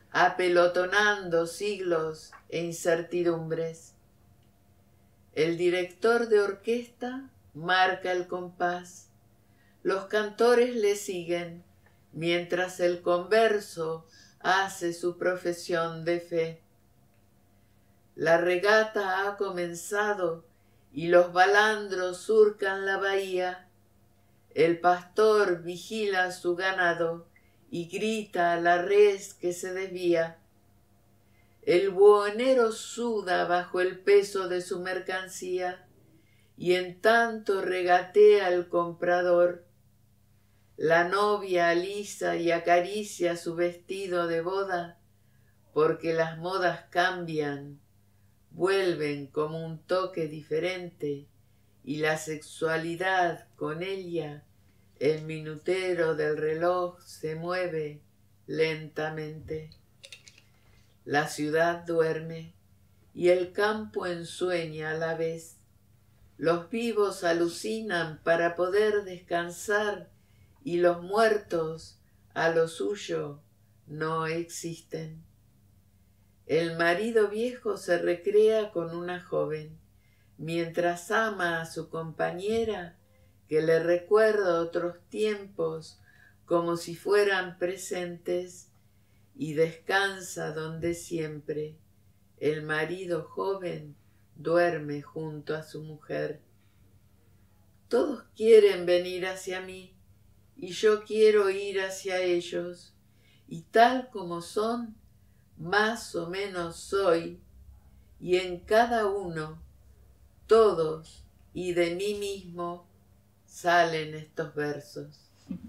apelotonando siglos e incertidumbres. El director de orquesta marca el compás. Los cantores le siguen, mientras el converso hace su profesión de fe. La regata ha comenzado y los balandros surcan la bahía. El pastor vigila su ganado y grita a la res que se desvía. El buhonero suda bajo el peso de su mercancía y en tanto regatea el comprador. La novia alisa y acaricia su vestido de boda, porque las modas cambian, vuelven como un toque diferente, y la sexualidad con ella, el minutero del reloj se mueve lentamente. La ciudad duerme y el campo ensueña a la vez. Los vivos alucinan para poder descansar y los muertos a lo suyo no existen. El marido viejo se recrea con una joven, mientras ama a su compañera que le recuerda otros tiempos como si fueran presentes, y descansa donde siempre el marido joven duerme junto a su mujer. Todos quieren venir hacia mí y yo quiero ir hacia ellos, y tal como son, más o menos soy, y en cada uno, todos y de mí mismo, salen estos versos.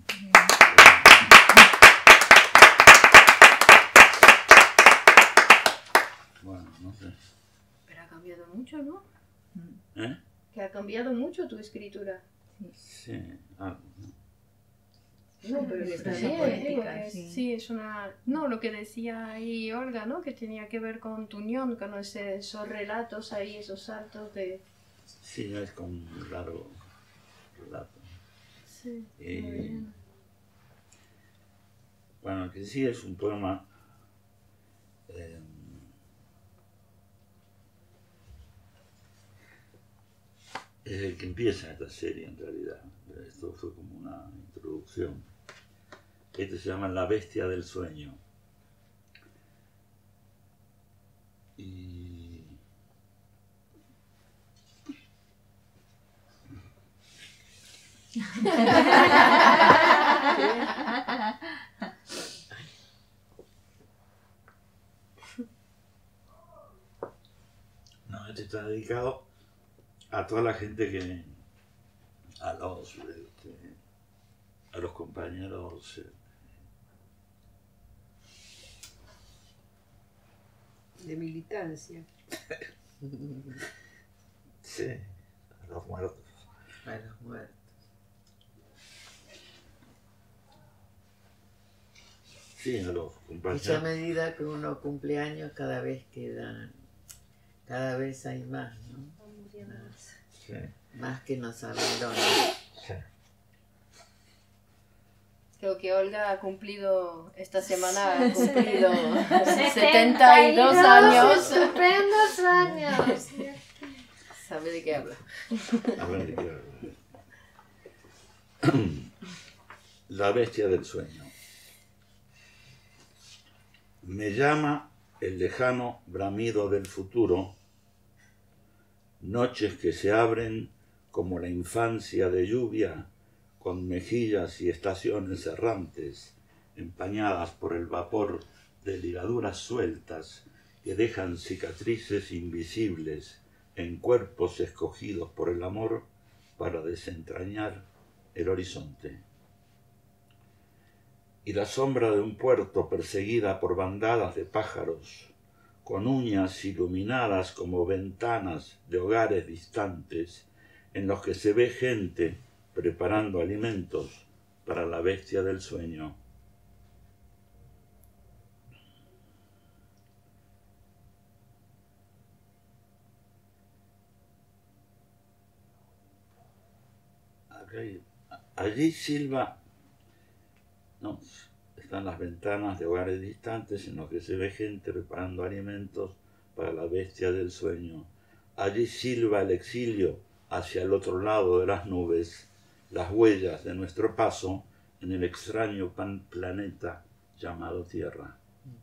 Bueno, no sé. Pero ha cambiado mucho, ¿no? ¿Eh? Que ha cambiado mucho tu escritura. Sí, algo, ¿no? No, pero que está Expresa bien, poética, digo, sí. sí, es una... No, lo que decía ahí Olga, ¿no? Que tenía que ver con tu unión, con esos relatos ahí, esos saltos de... Sí, es como un largo relato. Sí, muy Eh, bien. Bueno, el que sí es un poema es el que empieza esta serie en realidad. Esto fue como una introducción. Este se llama La bestia del sueño. Y no, este está dedicado a toda la gente que, a los compañeros De militancia. sí, a los muertos. A los muertos. Sí, a los Y a compañeros. medida que uno cumple años, cada vez quedan, cada vez hay más, ¿no? Más, Sí, más que nos abandonan. sí. Creo que Olga ha cumplido, esta semana ha cumplido 72 72 años. Estupendos años. ¿Sabe de qué habla? A ver, ¿de qué habla? La bestia del sueño. Me llama el lejano bramido del futuro, noches que se abren como la infancia de lluvia, con mejillas y estaciones errantes, empañadas por el vapor de ligaduras sueltas que dejan cicatrices invisibles en cuerpos escogidos por el amor para desentrañar el horizonte. Y la sombra de un puerto perseguida por bandadas de pájaros, con uñas iluminadas como ventanas de hogares distantes, en los que se ve gente preparando alimentos para la bestia del sueño. Allí silba, no, están las ventanas de hogares distantes en los que se ve gente preparando alimentos para la bestia del sueño. Allí silba el exilio hacia el otro lado de las nubes, las huellas de nuestro paso en el extraño planeta llamado Tierra.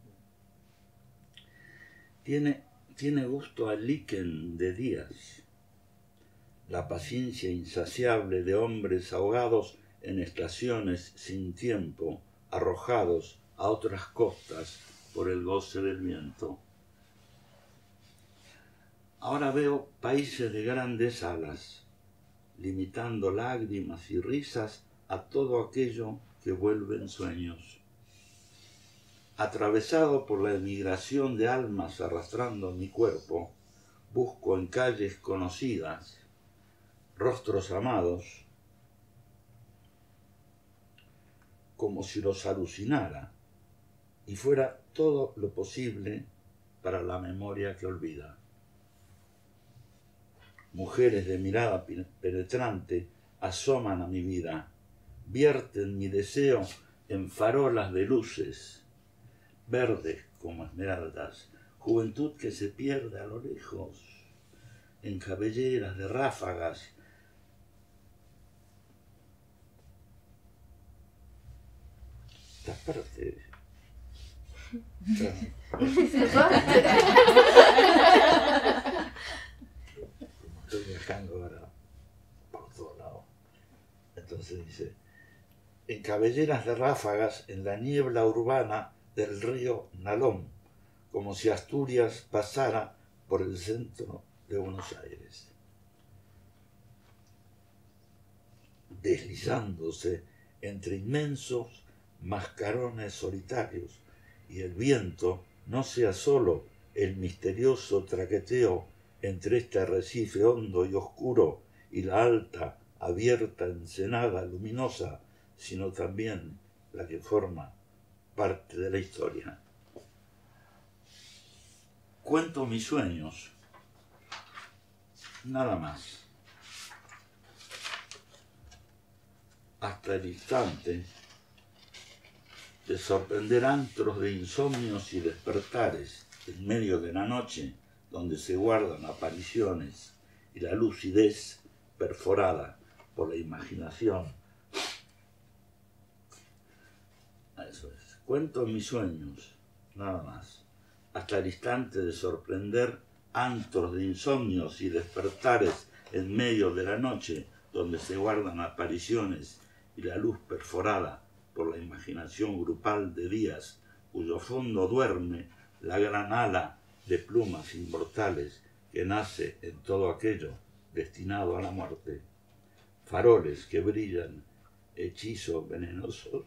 Tiene gusto a líquen de días, la paciencia insaciable de hombres ahogados en estaciones sin tiempo, arrojados a otras costas por el goce del viento. Ahora veo países de grandes alas, limitando lágrimas y risas a todo aquello que vuelve en sueños. Atravesado por la emigración de almas arrastrando mi cuerpo, busco en calles conocidas, rostros amados, como si los alucinara y fuera todo lo posible para la memoria que olvida. Mujeres de mirada penetrante asoman a mi vida, vierten mi deseo en farolas de luces, verdes como esmeraldas, juventud que se pierde a lo lejos, en cabelleras de ráfagas. Esta parte... Estoy viajando ahora por todos lados. Entonces dice, en cabelleras de ráfagas en la niebla urbana del río Nalón, como si Asturias pasara por el centro de Buenos Aires, deslizándose entre inmensos mascarones solitarios, y el viento no sea solo el misterioso traqueteo entre este arrecife hondo y oscuro y la alta, abierta ensenada luminosa, sino también la que forma parte de la historia. Cuento mis sueños, nada más, hasta el instante de sorprender antros de insomnios y despertares en medio de la noche, donde se guardan apariciones y la lucidez perforada por la imaginación. Eso es. Cuento mis sueños, nada más, hasta el instante de sorprender antros de insomnios y despertares en medio de la noche, donde se guardan apariciones y la luz perforada por la imaginación grupal de días, cuyo fondo duerme la gran ala de plumas inmortales que nace en todo aquello destinado a la muerte. Faroles que brillan, hechizos venenosos.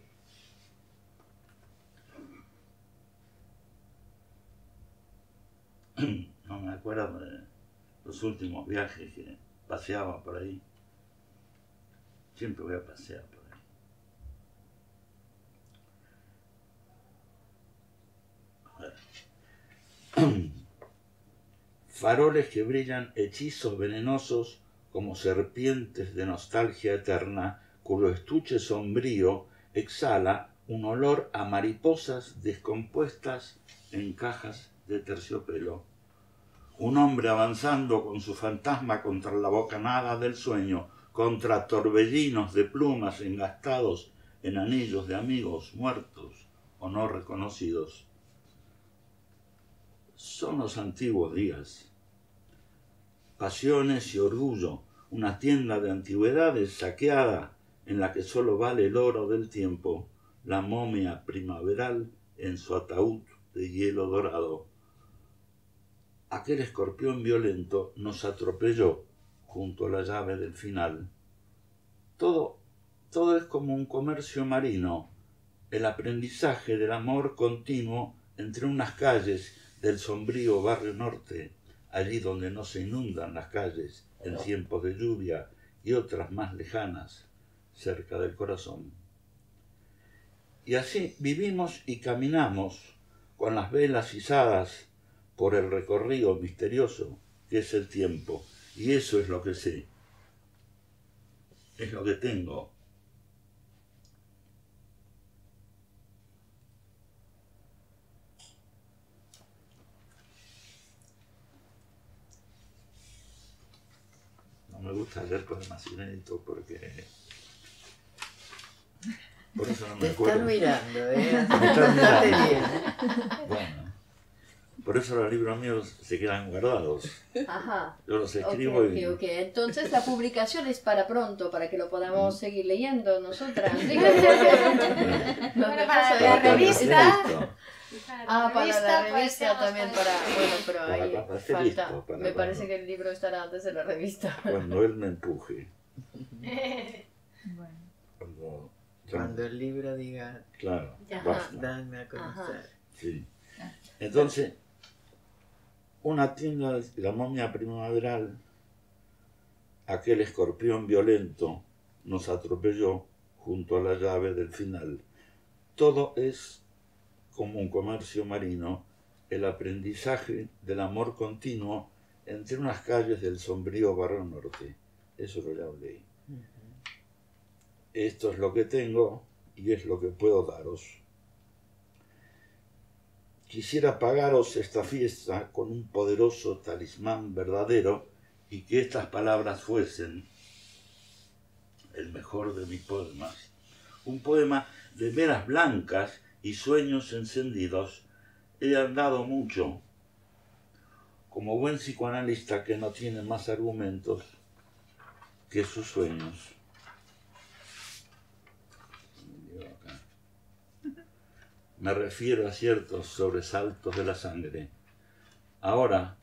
No me acuerdo de los últimos viajes que paseaba por ahí. Siempre voy a pasear por ahí. Faroles que brillan, hechizos venenosos como serpientes de nostalgia eterna, cuyo estuche sombrío exhala un olor a mariposas descompuestas en cajas de terciopelo. Un hombre avanzando con su fantasma contra la bocanada del sueño, contra torbellinos de plumas engastados en anillos de amigos muertos o no reconocidos. Son los antiguos días. Pasiones y orgullo, una tienda de antigüedades saqueada en la que solo vale el oro del tiempo, la momia primaveral en su ataúd de hielo dorado. Aquel escorpión violento nos atropelló junto a la llave del final. Todo es como un comercio marino, el aprendizaje del amor continuo entre unas calles del sombrío barrio norte, allí donde no se inundan las calles en tiempos de lluvia, y otras más lejanas, cerca del corazón. Y así vivimos y caminamos con las velas izadas por el recorrido misterioso que es el tiempo. Y eso es lo que sé, es lo que tengo. me gusta leer poemas inéditos porque... Por eso no me Te acuerdo. están mirando, ¿eh? Me están Estate mirando. bien. Bueno, por eso los libros míos se quedan guardados. Ajá. Yo los Ok, escribo y... ok. Entonces la publicación es para pronto, para que lo podamos seguir leyendo nosotras. Digo, Bueno, para la revista. Para la pues, revista estamos también con- para... Bueno, pero Para ahí cuando esté falta. listo, para Me parece cuando- que el libro estará antes de la revista. Cuando él me empuje. Bueno. Cuando el libro diga, Claro, Ya. basta. dame a conocer. Sí. Entonces, una tienda de la momia primaveral, aquel escorpión violento nos atropelló junto a la llave del final. Todo es como un comercio marino, el aprendizaje del amor continuo entre unas calles del sombrío Barrio Norte. Eso lo ya leí. Esto es lo que tengo y es lo que puedo daros. Quisiera pagaros esta fiesta con un poderoso talismán verdadero y que estas palabras fuesen el mejor de mis poemas. Un poema de veras blancas y sueños encendidos. He andado mucho, como buen psicoanalista que no tiene más argumentos que sus sueños. Me refiero a ciertos sobresaltos de la sangre. Ahora,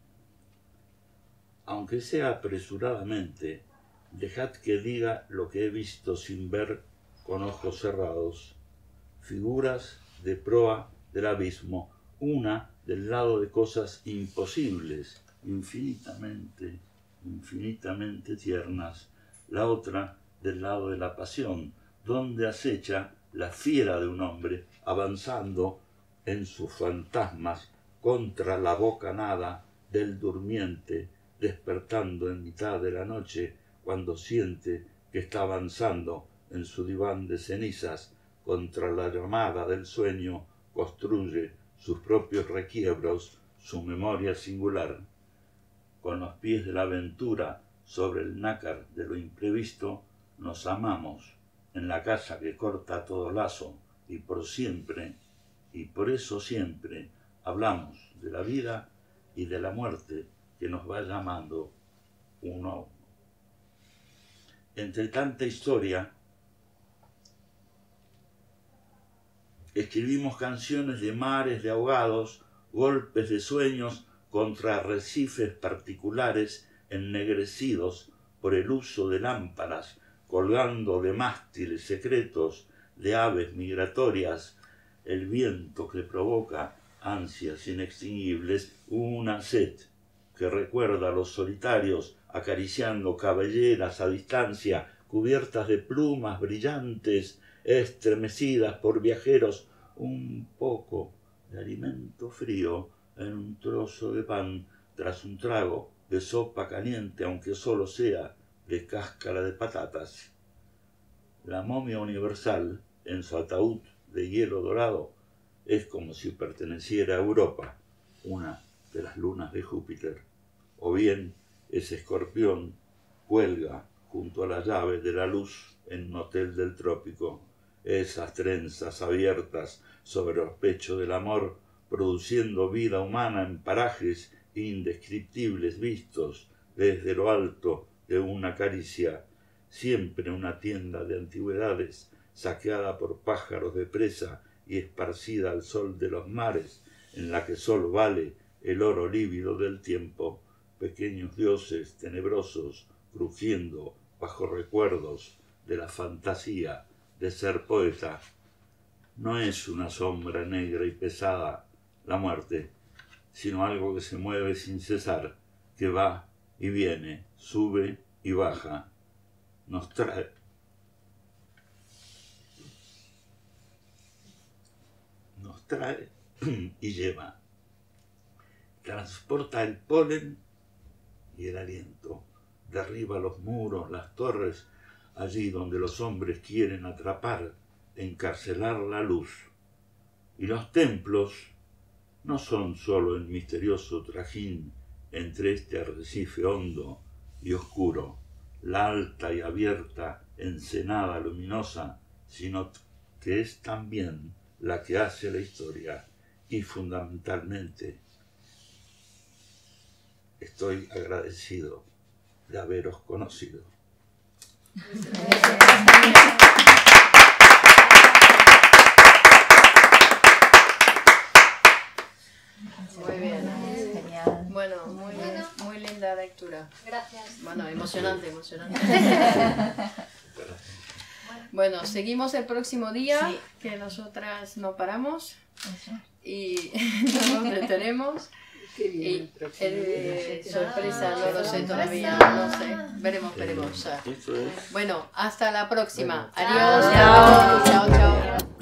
aunque sea apresuradamente, dejad que diga lo que he visto sin ver con ojos cerrados. Figuras de proa del abismo, una del lado de cosas imposibles, infinitamente, infinitamente tiernas, la otra del lado de la pasión, donde acecha la fiera de un hombre avanzando en sus fantasmas contra la bocanada del durmiente, despertando en mitad de la noche cuando siente que está avanzando en su diván de cenizas contra la llamada del sueño, construye sus propios requiebros, su memoria singular. Con los pies de la aventura sobre el nácar de lo imprevisto, nos amamos en la casa que corta todo lazo y por siempre, y por eso siempre, hablamos de la vida y de la muerte que nos va llamando uno a uno. Entre tanta historia, escribimos canciones de mares de ahogados, golpes de sueños contra arrecifes particulares ennegrecidos por el uso de lámparas, colgando de mástiles secretos de aves migratorias, el viento que provoca ansias inextinguibles, una sed que recuerda a los solitarios acariciando cabelleras a distancia, cubiertas de plumas brillantes, estremecidas por viajeros, un poco de alimento frío en un trozo de pan tras un trago de sopa caliente, aunque solo sea de cáscara de patatas. La momia universal, en su ataúd de hielo dorado, es como si perteneciera a Europa, una de las lunas de Júpiter. O bien ese escorpión cuelga junto a la llave de la luz en un hotel del trópico, esas trenzas abiertas sobre los pechos del amor, produciendo vida humana en parajes indescriptibles vistos desde lo alto de una caricia, siempre una tienda de antigüedades, saqueada por pájaros de presa y esparcida al sol de los mares, en la que sólo vale el oro lívido del tiempo, pequeños dioses tenebrosos crujiendo bajo recuerdos de la fantasía de ser poeta. No es una sombra negra y pesada la muerte, sino algo que se mueve sin cesar, que va y viene, sube y baja, nos trae y lleva, transporta el polen y el aliento, derriba los muros, las torres, allí donde los hombres quieren atrapar, encarcelar la luz. Y los templos no son sólo el misterioso trajín entre este arrecife hondo y oscuro, la alta y abierta ensenada luminosa, sino que es también la que hace la historia y fundamentalmente estoy agradecido de haberos conocido. Muy bien. Genial. Bueno, muy linda lectura. Gracias. Bueno, emocionante. Bueno, seguimos el próximo día, Sí. que nosotras no paramos Eso. y no nos detenemos. Qué bien, Y el próximo día. sorpresa, no lo sé Sorpresa. todavía, no sé. Veremos. Eso es. Bueno, hasta la próxima. Bueno, Adiós. chao. Chao.